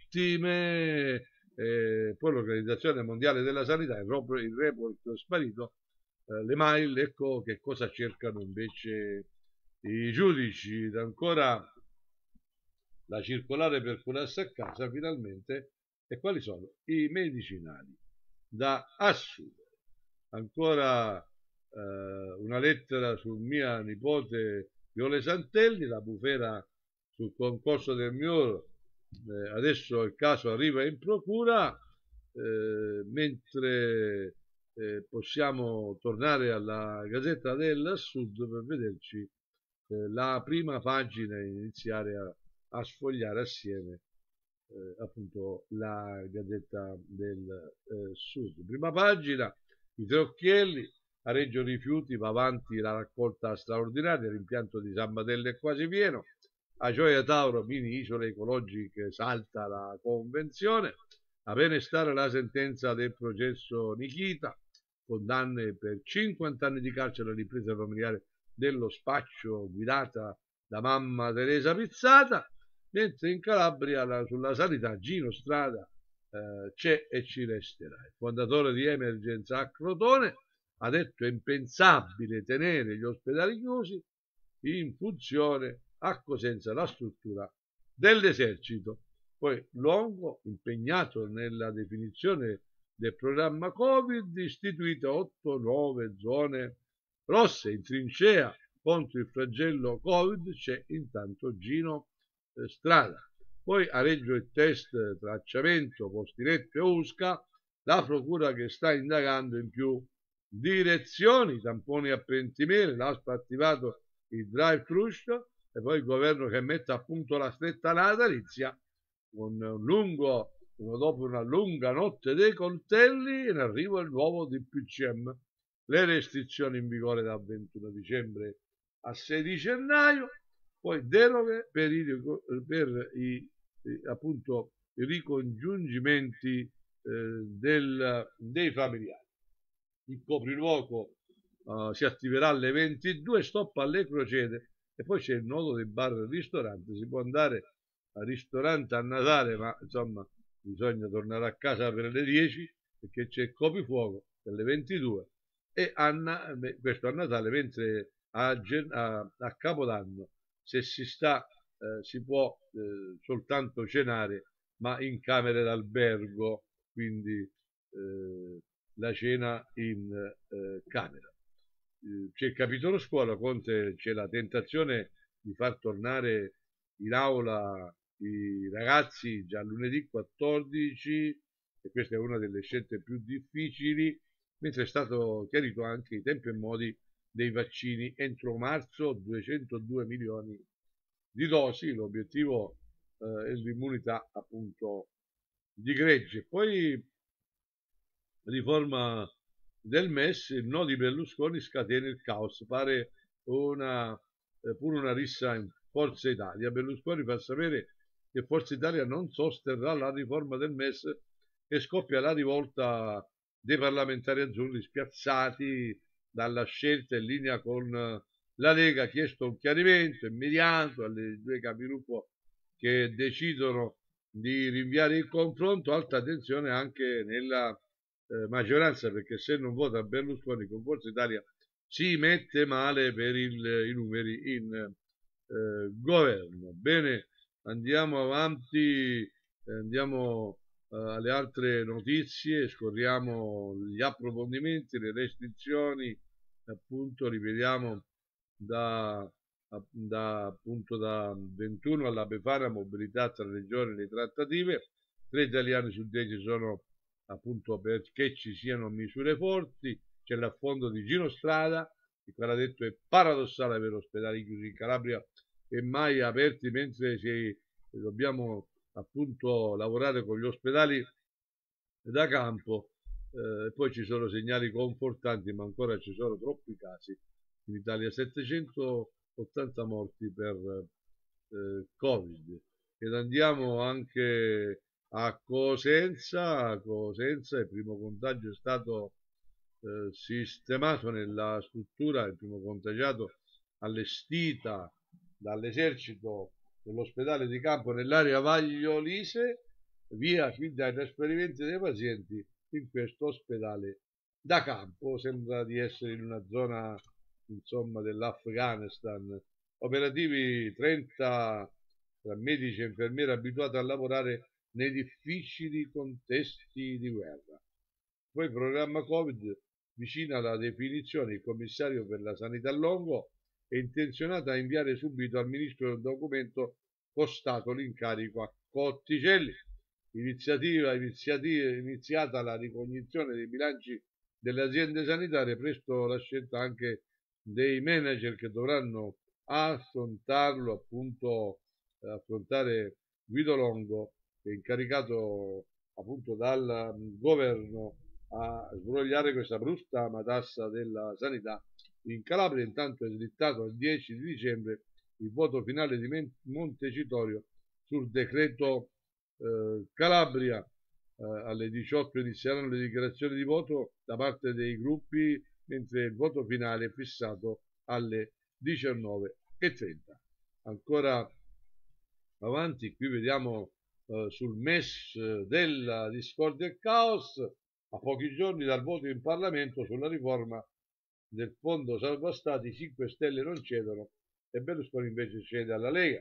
vittime, eh, poi l'Organizzazione Mondiale della Sanità, il report sparito, eh, le mail, ecco che cosa cercano invece i giudici. Ed ancora la circolare per curarsi a casa finalmente, e quali sono i medicinali da assumere. Ancora eh, una lettera su mia nipote Viole Santelli, la bufera sul concorso del mio, eh, adesso il caso arriva in procura, eh, mentre eh, possiamo tornare alla Gazzetta del Sud per vederci eh, la prima pagina e iniziare a a sfogliare assieme eh, appunto la Gazzetta del eh, Sud. Prima pagina, i tre occhielli, a Reggio Rifiuti va avanti la raccolta straordinaria, l'impianto di San Matello è quasi pieno, a Gioia Tauro, mini isole ecologiche, salta la convenzione, a Venestare la sentenza del processo Nikita, condanne per cinquanta anni di carcere all'impresa familiare dello spaccio guidata da mamma Teresa Pizzata, mentre in Calabria la, sulla sanità Gino Strada eh, c'è e ci resterà. Il fondatore di Emergenza a Crotone ha detto è impensabile tenere gli ospedali chiusi, in funzione a Cosenza la struttura dell'esercito. Poi Longo, impegnato nella definizione del programma Covid, istituite otto nuove zone rosse in trincea contro il flagello Covid. C'è intanto Gino eh, Strada. Poi a Reggio il test tracciamento Postiretto e Usca, la procura che sta indagando in più direzioni, tamponi a Pentimere, l'A S P ha attivato il drive-thru e poi il governo che mette a punto la stretta natalizia con un lungo, uno dopo una lunga notte dei coltelli, in arrivo il nuovo D P C M, le restrizioni in vigore dal ventuno dicembre a sei gennaio, poi deroghe per i, per i appunto i ricongiungimenti eh, del, dei familiari. Il coprifuoco uh, si attiverà alle ventidue, stop alle crociere, e poi c'è il nodo del bar e ristorante. Si può andare al ristorante a Natale, ma insomma bisogna tornare a casa per le dieci perché c'è il coprifuoco per le ventidue, e a, questo a Natale, mentre a, a, a Capodanno se si sta eh, si può eh, soltanto cenare, ma in camere d'albergo, quindi eh, la cena in eh, camera. Eh, c'è il capitolo scuola, Conte c'è la tentazione di far tornare in aula i ragazzi già lunedì quattordici, e questa è una delle scelte più difficili, mentre è stato chiarito anche i tempi e modi dei vaccini entro marzo, duecentodue milioni di dosi, l'obiettivo eh, è l'immunità appunto di gregge. Poi riforma del M E S, il no di Berlusconi scatena il caos, pare una, eh, pure una rissa in Forza Italia. Berlusconi fa sapere che Forza Italia non sosterrà la riforma del M E S e scoppia la rivolta dei parlamentari azzurri spiazzati dalla scelta in linea con la Lega. Ha chiesto un chiarimento immediato alle due capigruppo che decidono di rinviare il confronto. Alta attenzione anche nella eh, maggioranza, perché se non vota Berlusconi con Forza Italia si mette male per il, i numeri in eh, governo. Bene, andiamo avanti, eh, andiamo eh, alle altre notizie, scorriamo gli approfondimenti, le restrizioni, appunto, rivediamo da, da, appunto, da ventuno alla Befana, mobilità tra regioni e le trattative. Tre italiani su dieci sono appunto perché ci siano misure forti. C'è l'affondo di Gino Strada, il quale ha detto è paradossale avere ospedali chiusi in Calabria e mai aperti, mentre si, dobbiamo appunto lavorare con gli ospedali da campo. Eh, poi ci sono segnali confortanti, ma ancora ci sono troppi casi in Italia, settecentottanta morti per eh, Covid. Ed andiamo anche a Cosenza. A Cosenza il primo contagio è stato eh, sistemato nella struttura, il primo contagiato allestita dall'esercito dell'ospedale di campo nell'area Vagliolise, via fin dai trasferimenti dei pazienti in questo ospedale da campo. Sembra di essere in una zona insomma dell'Afghanistan. Operativi trenta tra medici e infermieri abituati a lavorare nei difficili contesti di guerra. Poi il programma Covid, vicina alla definizione, il commissario per la sanità Longo è intenzionato a inviare subito al ministro il documento costato l'incarico a Cotticelli. Iniziativa, iniziativa iniziata la ricognizione dei bilanci delle aziende sanitarie, presto la scelta anche dei manager che dovranno affrontarlo, appunto affrontare Guido Longo, che è incaricato appunto dal governo a sbrogliare questa brutta matassa della sanità in Calabria. Intanto è slittato al dieci di dicembre il voto finale di Montecitorio sul decreto eh, Calabria. Eh, alle diciotto inizieranno le dichiarazioni di voto da parte dei gruppi, mentre il voto finale è fissato alle diciannove e trenta. Ancora avanti, qui vediamo eh, sul M E S della discordia e caos, a pochi giorni dal voto in Parlamento sulla riforma del fondo salva stati, i cinque Stelle non cedono e Berlusconi invece cede alla Lega.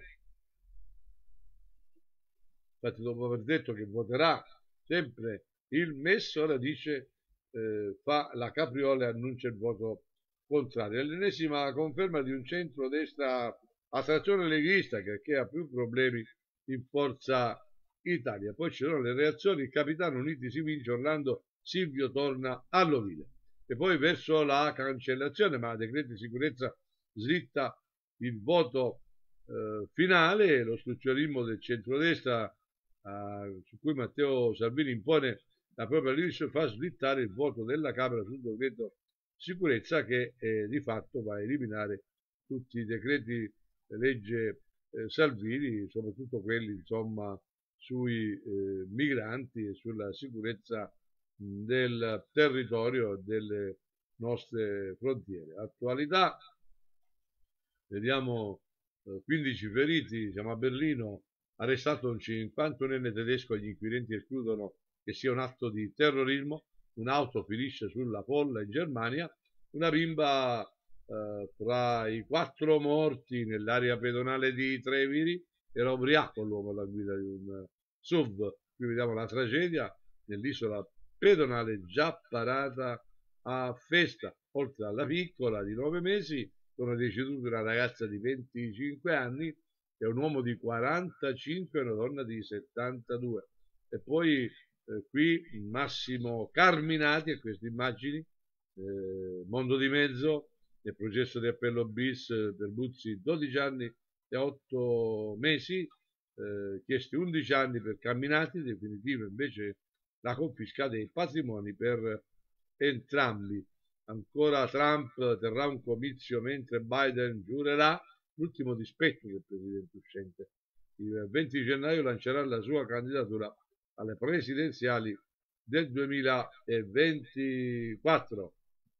Infatti, dopo aver detto che voterà sempre il M E S, ora dice eh, fa la capriola e annuncia il voto contrario. È l'ennesima conferma di un centro-destra a trazione leghista che, che ha più problemi in Forza Italia. Poi ci sono le reazioni: il capitano Uniti si vince, Orlando Silvio torna all'ovile. E poi verso la cancellazione, ma a decreto di sicurezza slitta il voto eh, finale, l'ostruzionismo del centrodestra eh, su cui Matteo Salvini impone la propria leadership fa slittare il voto della Camera sul decreto sicurezza, che eh, di fatto va a eliminare tutti i decreti legge eh, Salvini, soprattutto quelli insomma sui eh, migranti e sulla sicurezza mh, del territorio e delle nostre frontiere. Attualità, vediamo eh, quindici feriti, siamo a Berlino, arrestato un cinquantunenne tedesco, gli inquirenti escludono che sia un atto di terrorismo, un'auto finisce sulla folla in Germania, una bimba eh, fra i quattro morti nell'area pedonale di Treviri, era ubriaco l'uomo alla guida di un S U V. Qui vediamo la tragedia nell'isola pedonale già parata a Festa. Oltre alla piccola di nove mesi, sono deceduti una ragazza di venticinque anni e un uomo di quarantacinque e una donna di settantadue. E poi eh, qui Massimo Carminati, e queste immagini, eh, mondo di mezzo, nel processo di appello bis eh, per Buzzi dodici anni e otto mesi, eh, chiesti undici anni per Carminati, definitivo invece la confisca dei patrimoni per entrambi. Ancora Trump terrà un comizio mentre Biden giurerà, l'ultimo dispetto del presidente uscente. Il venti gennaio lancerà la sua candidatura alle presidenziali del duemilaventiquattro.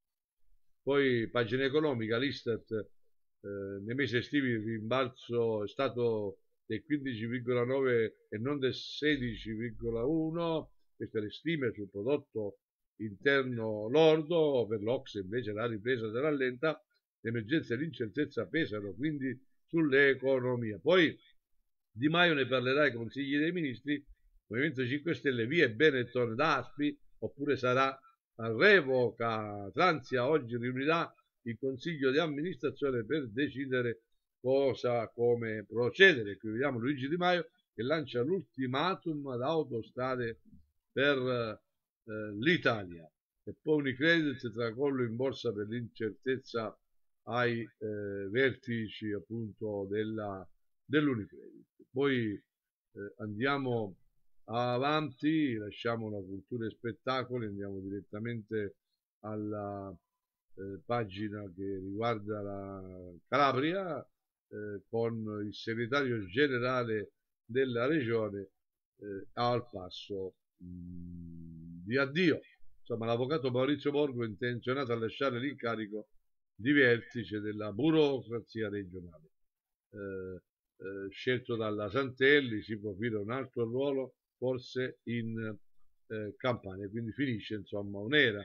Poi pagina economica, l'Istat eh, nei mesi estivi il rimbalzo è stato del quindici virgola nove e non del sedici virgola uno, queste le stime sul prodotto interno lordo. Per l'O C S E invece la ripresa sarà lenta, l'emergenza e l'incertezza pesano quindi sull'economia. Poi Di Maio ne parlerà ai consigli dei ministri, Movimento cinque Stelle via Benetton da Aspi, oppure sarà a revoca. Transia oggi riunirà il consiglio di amministrazione per decidere cosa, come procedere. Qui vediamo Luigi Di Maio che lancia l'ultimatum ad Autostrade per eh, l'Italia. E poi Unicredit tracollo in borsa per l'incertezza ai eh, vertici appunto della, dell'Unicredit. Poi eh, andiamo avanti, lasciamo la cultura e spettacoli, andiamo direttamente alla eh, pagina che riguarda la Calabria eh, con il segretario generale della regione eh, al passo mh, di addio. Insomma, l'avvocato Maurizio Borgo è intenzionato a lasciare l'incarico di vertice della burocrazia regionale. Eh, eh, scelto dalla Santelli, si profila un altro ruolo forse in eh, Campania, quindi finisce insomma un'era.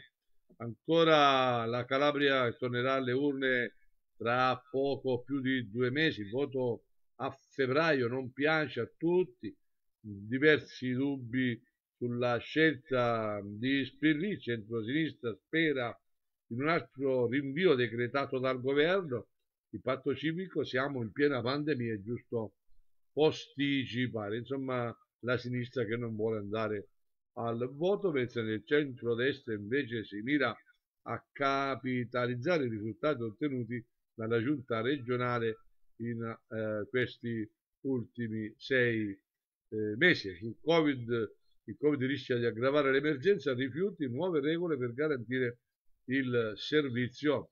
Ancora la Calabria tornerà alle urne tra poco più di due mesi, il voto a febbraio non piace a tutti, diversi dubbi sulla scelta di Spirri, centrosinistra spera in un altro rinvio decretato dal governo. Il patto civico, siamo in piena pandemia, è giusto posticipare, insomma la sinistra che non vuole andare al voto, mentre nel centro-destra invece si mira a capitalizzare i risultati ottenuti dalla giunta regionale in eh, questi ultimi sei eh, mesi. Sul Covid, il Covid rischia di aggravare l'emergenza, rifiuti, nuove regole per garantire il servizio.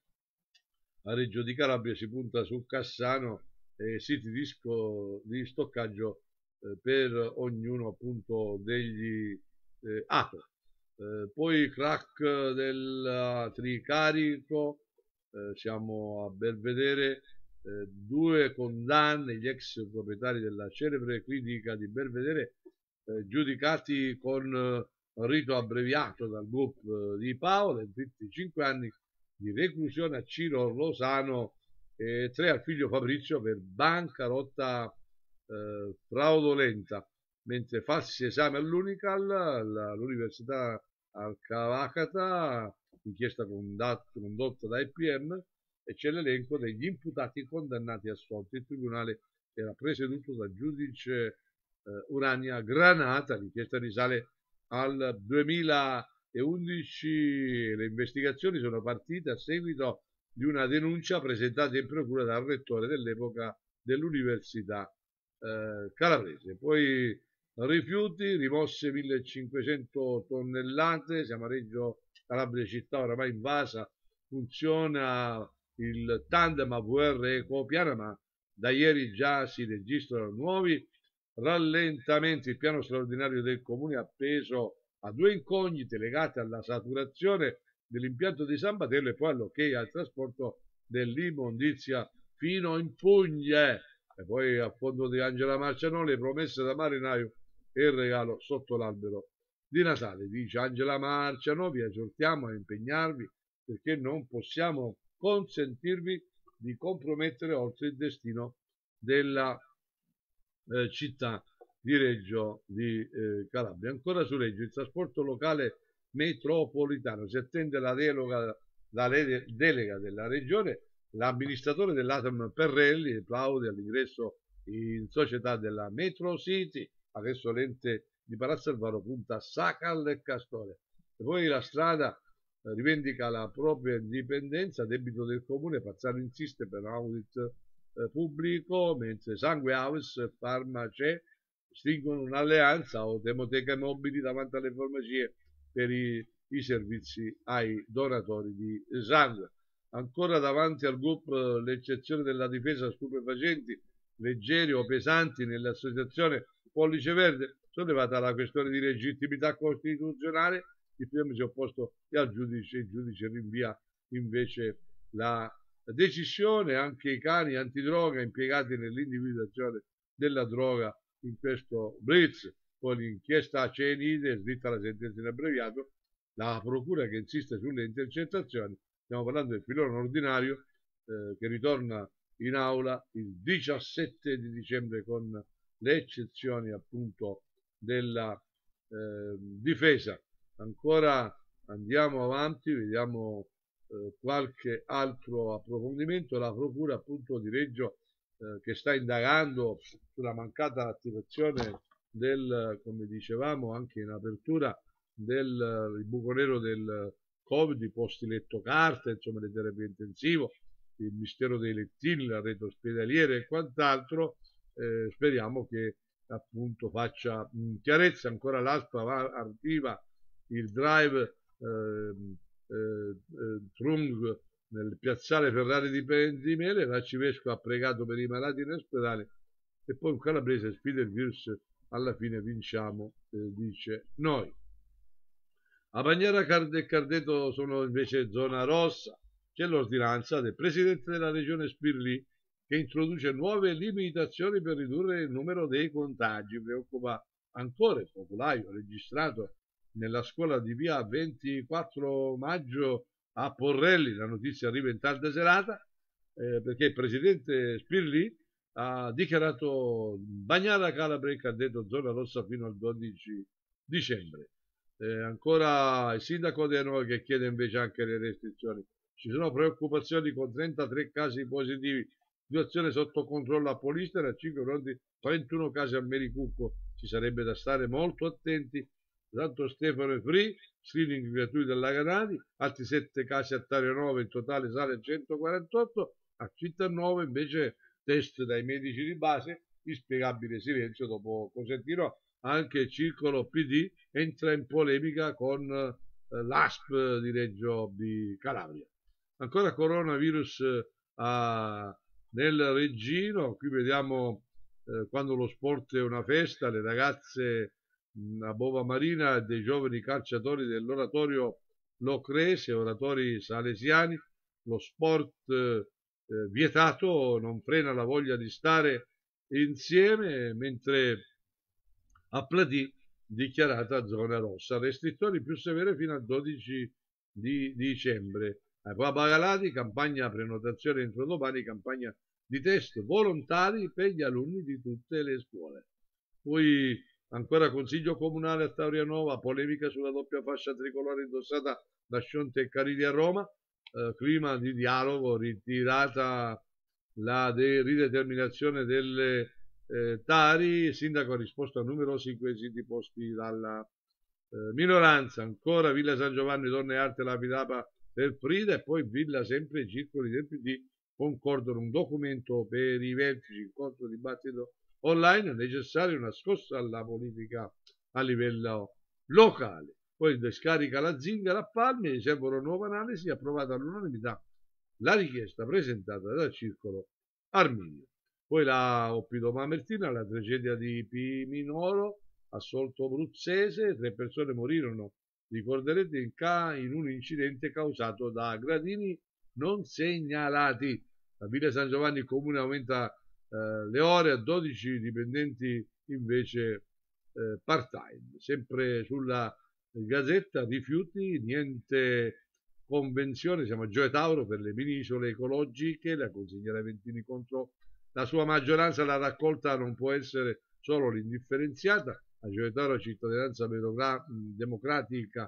A Reggio di Calabria si punta su Cassano e siti di, sco, di stoccaggio eh, per ognuno appunto degli eh, ato. Eh, poi crack del Tricarico, eh, siamo a Belvedere, eh, due condanne, gli ex proprietari della celebre clinica di Belvedere eh, giudicati con eh, rito abbreviato dal G U P eh, di Paola, venticinque anni di reclusione a Ciro Losano e tre al figlio Fabrizio per bancarotta eh, fraudolenta, mentre falsi esami all'Unical, all'Università al Cavacata, inchiesta condotta da I P M, e c'è l'elenco degli imputati condannati e assolti. Il tribunale era presieduto dal giudice eh, Urania Granata, l'inchiesta risale al duemilaundici, le investigazioni sono partite a seguito di una denuncia presentata in procura dal rettore dell'epoca dell'Università eh, Calabrese. Poi rifiuti, rimosse millecinquecento tonnellate, siamo a Reggio Calabria città oramai invasa, funziona il tandem A V R Ecopiana, ma da ieri già si registrano nuovi rallentamenti. Il piano straordinario del comune appeso a due incognite legate alla saturazione dell'impianto di San Batello e poi all'ok al trasporto dell'immondizia fino in Puglia. E poi a fondo di Angela Marciano le promesse da marinaio e il regalo sotto l'albero di Natale. Dice Angela Marciano: vi esortiamo a impegnarvi perché non possiamo consentirvi di compromettere oltre il destino della eh, città di Reggio di eh, Calabria. Ancora su Reggio, il trasporto locale metropolitano. Si attende la delega, la delega della regione. L'amministratore dell'A T M Perrelli plaude all'ingresso in società della Metro City. Adesso l'ente di Palazzo Alvaro punta a Sacal e Castoria. E poi la strada rivendica la propria indipendenza a debito del comune. Pazzano insiste per un audit eh, pubblico, mentre Sangue House e Farmace stringono un'alleanza o demoteche mobili davanti alle farmacie per i, i servizi ai donatori di sangue. Ancora davanti al G U P l'eccezione della difesa stupefacenti, leggeri o pesanti nell'associazione Pollice Verde, sollevata la questione di legittimità costituzionale. Il P M si è opposto al giudice, il giudice rinvia invece la decisione. Anche i cani antidroga impiegati nell'individuazione della droga in questo blitz. Poi l'inchiesta a Cenide, slitta la sentenza in abbreviato, la procura che insiste sulle intercettazioni. Stiamo parlando del filone ordinario eh, che ritorna in aula il diciassette di dicembre con le eccezioni appunto della eh, difesa. Ancora andiamo avanti, vediamo eh, qualche altro approfondimento. La procura appunto di Reggio eh, che sta indagando sulla mancata attivazione del, come dicevamo anche in apertura, del il buco nero del Covid, i posti letto carta, insomma le terapie intensivo, il mistero dei lettini, la rete ospedaliera e quant'altro. Eh, speriamo che appunto faccia mh, chiarezza. Ancora l'Aspa va, arriva il drive eh, eh, Trung nel piazzale Ferrari di Pendimele. L'arcivescovo ha pregato per i malati in ospedale e poi un calabrese sfida il virus, alla fine vinciamo, eh, dice noi. A Bagnara e Cardeto sono invece zona rossa. C'è l'ordinanza del presidente della regione Spirlì che introduce nuove limitazioni per ridurre il numero dei contagi. Preoccupa ancora il focolaio registrato nella scuola di via ventiquattro maggio a Porrelli. La notizia arriva in tarda serata eh, perché il presidente Spirlì ha dichiarato Bagnara, Calabria e Cardeto zona rossa fino al dodici dicembre. Eh, ancora il sindaco De Noi che chiede invece anche le restrizioni. Ci sono preoccupazioni con trentatré casi positivi, situazione sotto controllo a Polistena, a cinque pronti trentuno casi a Mericucco. Ci sarebbe da stare molto attenti. Santo Stefano e Free, screening gratuito a Laganati, altri sette casi a Tario nove, in totale sale a centoquarantotto, a Città Nuova invece test dai medici di base, inspiegabile silenzio. Dopo Cosentino anche il circolo P D entra in polemica con eh, l'A S P di Reggio di Calabria. Ancora coronavirus eh, nel Reggino, qui vediamo eh, quando lo sport è una festa, le ragazze mh, a Bova Marina e dei giovani calciatori dell'oratorio Locrese, oratori salesiani. Lo sport eh, vietato non frena la voglia di stare insieme, mentre a Platì dichiarata zona rossa, restrizioni più severe fino al dodici di dicembre. A Papagalati, campagna prenotazione entro domani, campagna di test volontari per gli alunni di tutte le scuole. Poi ancora Consiglio Comunale a Taurianova, polemica sulla doppia fascia tricolore indossata da Scionte e Carilli a Roma, eh, clima di dialogo, ritirata la de- rideterminazione delle Eh, Tari. Il sindaco ha risposto a numerosi quesiti posti dalla eh, minoranza. Ancora Villa San Giovanni, Donne e Arte, la Pidapa del Frida, e poi Villa sempre i circoli del P D concordano un documento per i vertici, incontro dibattito online. È necessaria una scossa alla politica a livello locale. Poi scarica la zingara a Palmi, gli servono nuove analisi, approvata all'unanimità la richiesta presentata dal circolo Arminio. Poi la Oppido Mamertina, la tragedia di Piminoro, assolto bruzzese, tre persone morirono, ricorderete, in, ca- in un incidente causato da gradini non segnalati. La Villa San Giovanni il comune aumenta eh, le ore a dodici dipendenti invece eh, part-time. Sempre sulla Gazzetta, rifiuti, niente convenzione, siamo a Gioia Tauro per le mini-isole ecologiche, la consigliera Ventini contro la sua maggioranza. La raccolta non può essere solo l'indifferenziata. A Gioia Tauro cittadinanza democratica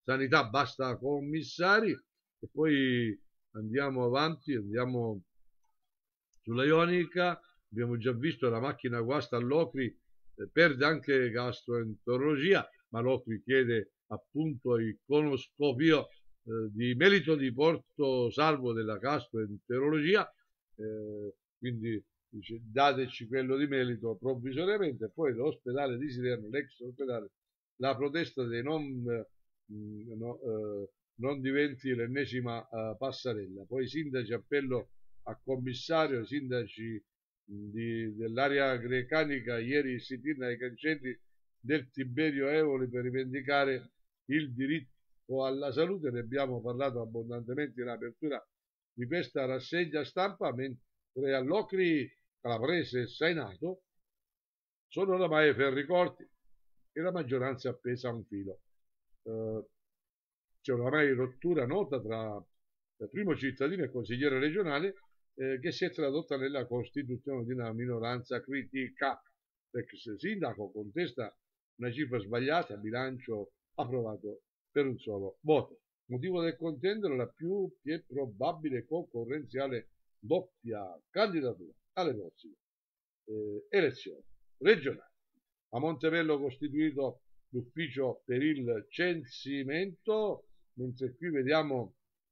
sanità basta commissari, e poi andiamo avanti, andiamo sulla Ionica. Abbiamo già visto la macchina guasta all'Ocri, eh, perde anche gastroenterologia, ma l'Ocri chiede appunto il conoscopio eh, di merito di Porto Salvo della gastroenterologia, eh, quindi dice, dateci quello di merito provvisoriamente. Poi l'ospedale di Salerno, l'ex ospedale, la protesta dei non, mh, no, eh, non diventi l'ennesima uh, passarella. Poi i sindaci, appello a commissario, i sindaci di, dell'area grecanica, ieri si tirano ai cancelli del Tiberio Evoli per rivendicare il diritto alla salute. Ne abbiamo parlato abbondantemente in apertura di questa rassegna stampa, mentre all'Ocri Calabrese e Sainato sono oramai ferri corti e la maggioranza è appesa a un filo. Uh, c'è oramai rottura nota tra primo cittadino e consigliere regionale, eh, che si è tradotta nella costituzione di una minoranza critica. L'ex sindaco contesta una cifra sbagliata, bilancio approvato per un solo voto. Motivo del contendere la più che probabile concorrenziale doppia candidatura alle prossime eh, elezioni regionali. A Montebello costituito l'ufficio per il censimento, mentre qui vediamo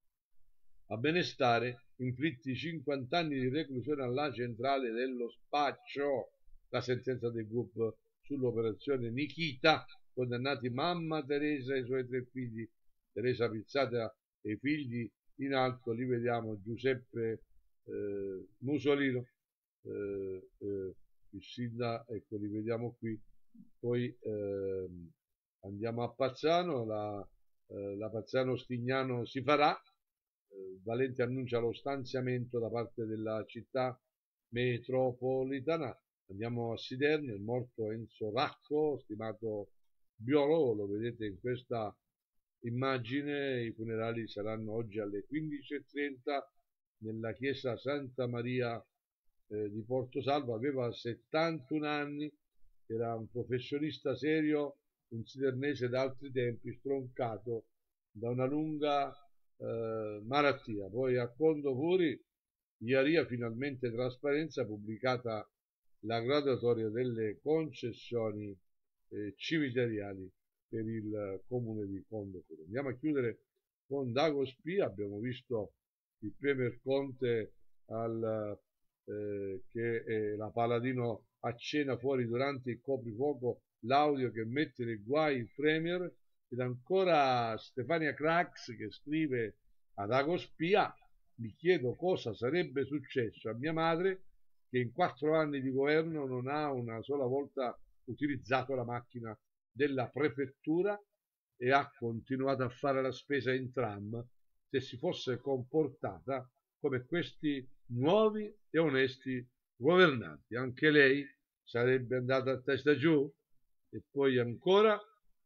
a Benestare inflitti cinquanta anni di reclusione alla centrale dello spaccio. La sentenza del G U P sull'operazione Nikita, condannati mamma Teresa e i suoi tre figli, Teresa Pizzata e i figli in alto, li vediamo Giuseppe eh, Musolino, eh, eh, il sindaco, ecco, li vediamo qui. Poi eh, andiamo a Pazzano, la, eh, la Pazzano Stignano si farà. Valente annuncia lo stanziamento da parte della città metropolitana. Andiamo a Siderno, è morto Enzo Racco, stimato biologo, lo vedete in questa immagine. I funerali saranno oggi alle quindici e trenta nella chiesa Santa Maria eh, di Porto Salvo. Aveva settantuno anni, era un professionista serio, un sidernese d'altri tempi, stroncato da una lunga Uh, malattia. Poi a Condo Furi, Iaria, finalmente trasparenza, pubblicata la graduatoria delle concessioni eh, cimiteriali per il comune di Condo Furi. Andiamo a chiudere con Dago Spia. Abbiamo visto il Premier Conte al, eh, che eh, la Paladino accena fuori durante il coprifuoco, l'audio che mette nei guai il Premier. Ed ancora Stefania Crax che scrive ad Agospia: mi chiedo cosa sarebbe successo a mia madre che in quattro anni di governo non ha una sola volta utilizzato la macchina della prefettura e ha continuato a fare la spesa in tram, se si fosse comportata come questi nuovi e onesti governanti. Anche lei sarebbe andata a testa giù. E poi ancora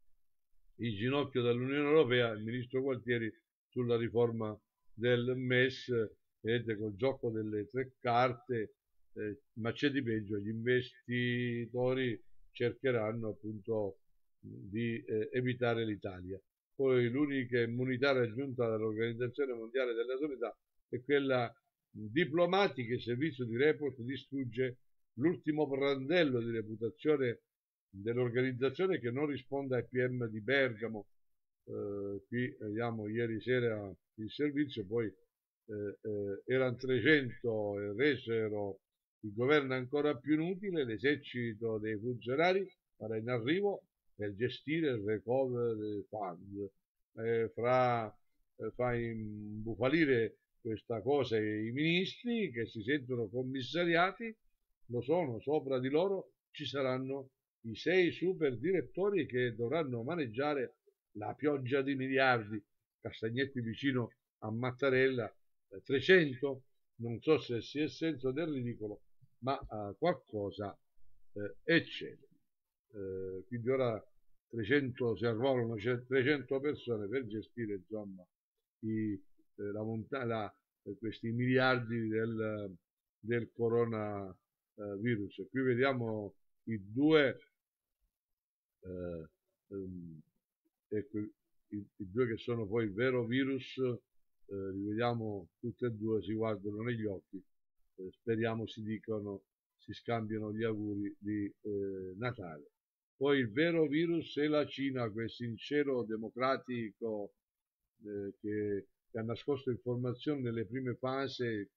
in ginocchio dall'Unione Europea il ministro Gualtieri sulla riforma del M E S, vedete, col gioco delle tre carte, eh, ma c'è di peggio, gli investitori cercheranno appunto di eh, evitare l'Italia. Poi l'unica immunità raggiunta dall'Organizzazione Mondiale della Sanità è quella diplomatica. Il servizio di report distrugge l'ultimo brandello di reputazione dell'organizzazione, che non risponde ai P M di Bergamo. Eh, qui vediamo ieri sera il servizio, poi eh, eh, erano trecento e resero il governo ancora più inutile. L'esercito dei funzionari sarà in arrivo per gestire il recovery fund. Eh, fra, eh, fa imbufalire questa cosa i ministri che si sentono commissariati, lo sono, sopra di loro ci saranno i sei super direttori che dovranno maneggiare la pioggia di miliardi. Castagnetti vicino a Mattarella, eh, trecento, non so se sia il senso del ridicolo, ma eh, qualcosa eh, eccede. Eh, quindi ora trecento, si arruolano trecento persone per gestire, insomma, i, eh, la montagna, eh, questi miliardi del, del coronavirus. Qui vediamo i due eh, ehm, ecco, i, i due che sono poi il vero virus, eh, li vediamo tutti e due, si guardano negli occhi, eh, speriamo si dicano, si scambiano gli auguri di eh, Natale. Poi il vero virus è la Cina, quel sincero democratico eh, che, che ha nascosto informazioni nelle prime fasi eh,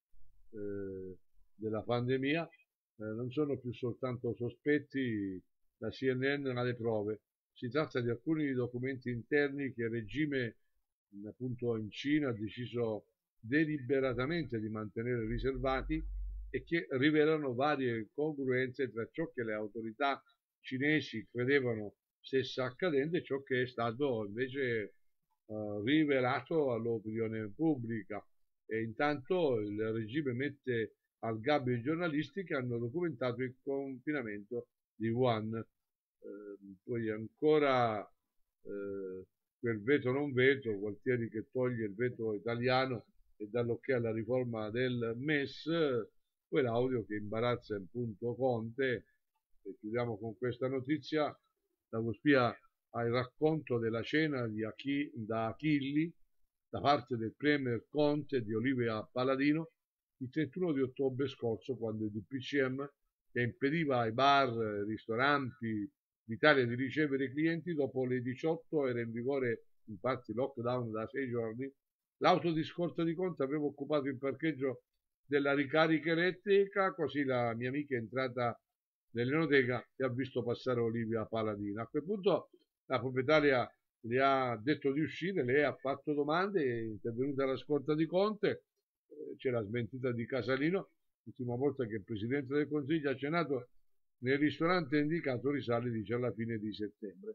della pandemia. Eh, non sono più soltanto sospetti, la C N N ha le prove. Si tratta di alcuni documenti interni che il regime appunto in Cina ha deciso deliberatamente di mantenere riservati e che rivelano varie congruenze tra ciò che le autorità cinesi credevano stesse accadendo e ciò che è stato invece uh, rivelato all'opinione pubblica. E intanto il regime mette al gabbio i giornalisti che hanno documentato il confinamento di Wuhan. Eh, poi ancora eh, quel veto non veto, Gualtieri che toglie il veto italiano e dà l'ok alla riforma del M E S, poi l'audio che imbarazza in punto Conte. E chiudiamo con questa notizia: la spia ha il racconto della cena di Achi, da Achilli da parte del premier Conte di Olivia Paladino il trentuno di ottobre scorso, quando il D P C M che impediva ai bar, ristoranti d'Italia di ricevere i clienti dopo le diciotto era in vigore infatti lockdown da sei giorni, l'auto di scorta di Conte aveva occupato il parcheggio della ricarica elettrica, così la mia amica è entrata nell'enoteca e ha visto passare Olivia Paladino. A quel punto la proprietaria le ha detto di uscire, lei ha fatto domande, è intervenuta alla scorta di Conte, c'è la smentita di Casalino, l'ultima volta che il Presidente del Consiglio ha cenato nel ristorante indicato risale, dice, alla fine di settembre.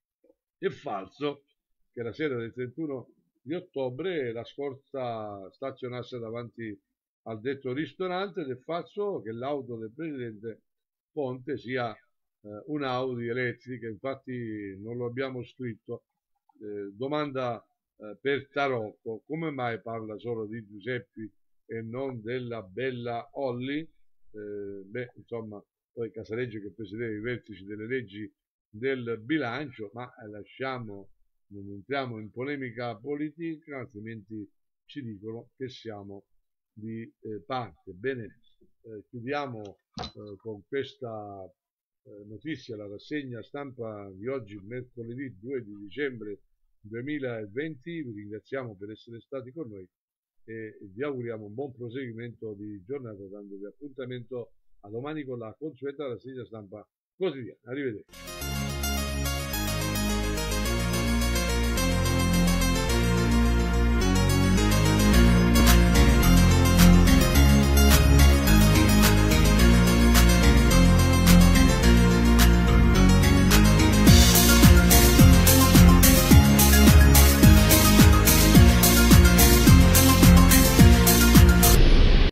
È falso che la sera del trentuno di ottobre la scorta stazionasse davanti al detto ristorante ed è falso che l'auto del Presidente Conte sia eh, un'Audi elettrica, infatti non lo abbiamo scritto. Eh, domanda eh, per Tarocco: come mai parla solo di Giuseppi e non della bella Olli? Eh, beh, insomma, poi Casaleggio che presiedeva i vertici delle leggi del bilancio, ma eh, lasciamo, non entriamo in polemica politica, altrimenti ci dicono che siamo di eh, parte. Bene, eh, chiudiamo eh, con questa eh, notizia la rassegna stampa di oggi, mercoledì due di dicembre duemilaventi. Vi ringraziamo per essere stati con noi e vi auguriamo un buon proseguimento di giornata, dandovi appuntamento a domani con la consueta rassegna stampa quotidiana. Arrivederci.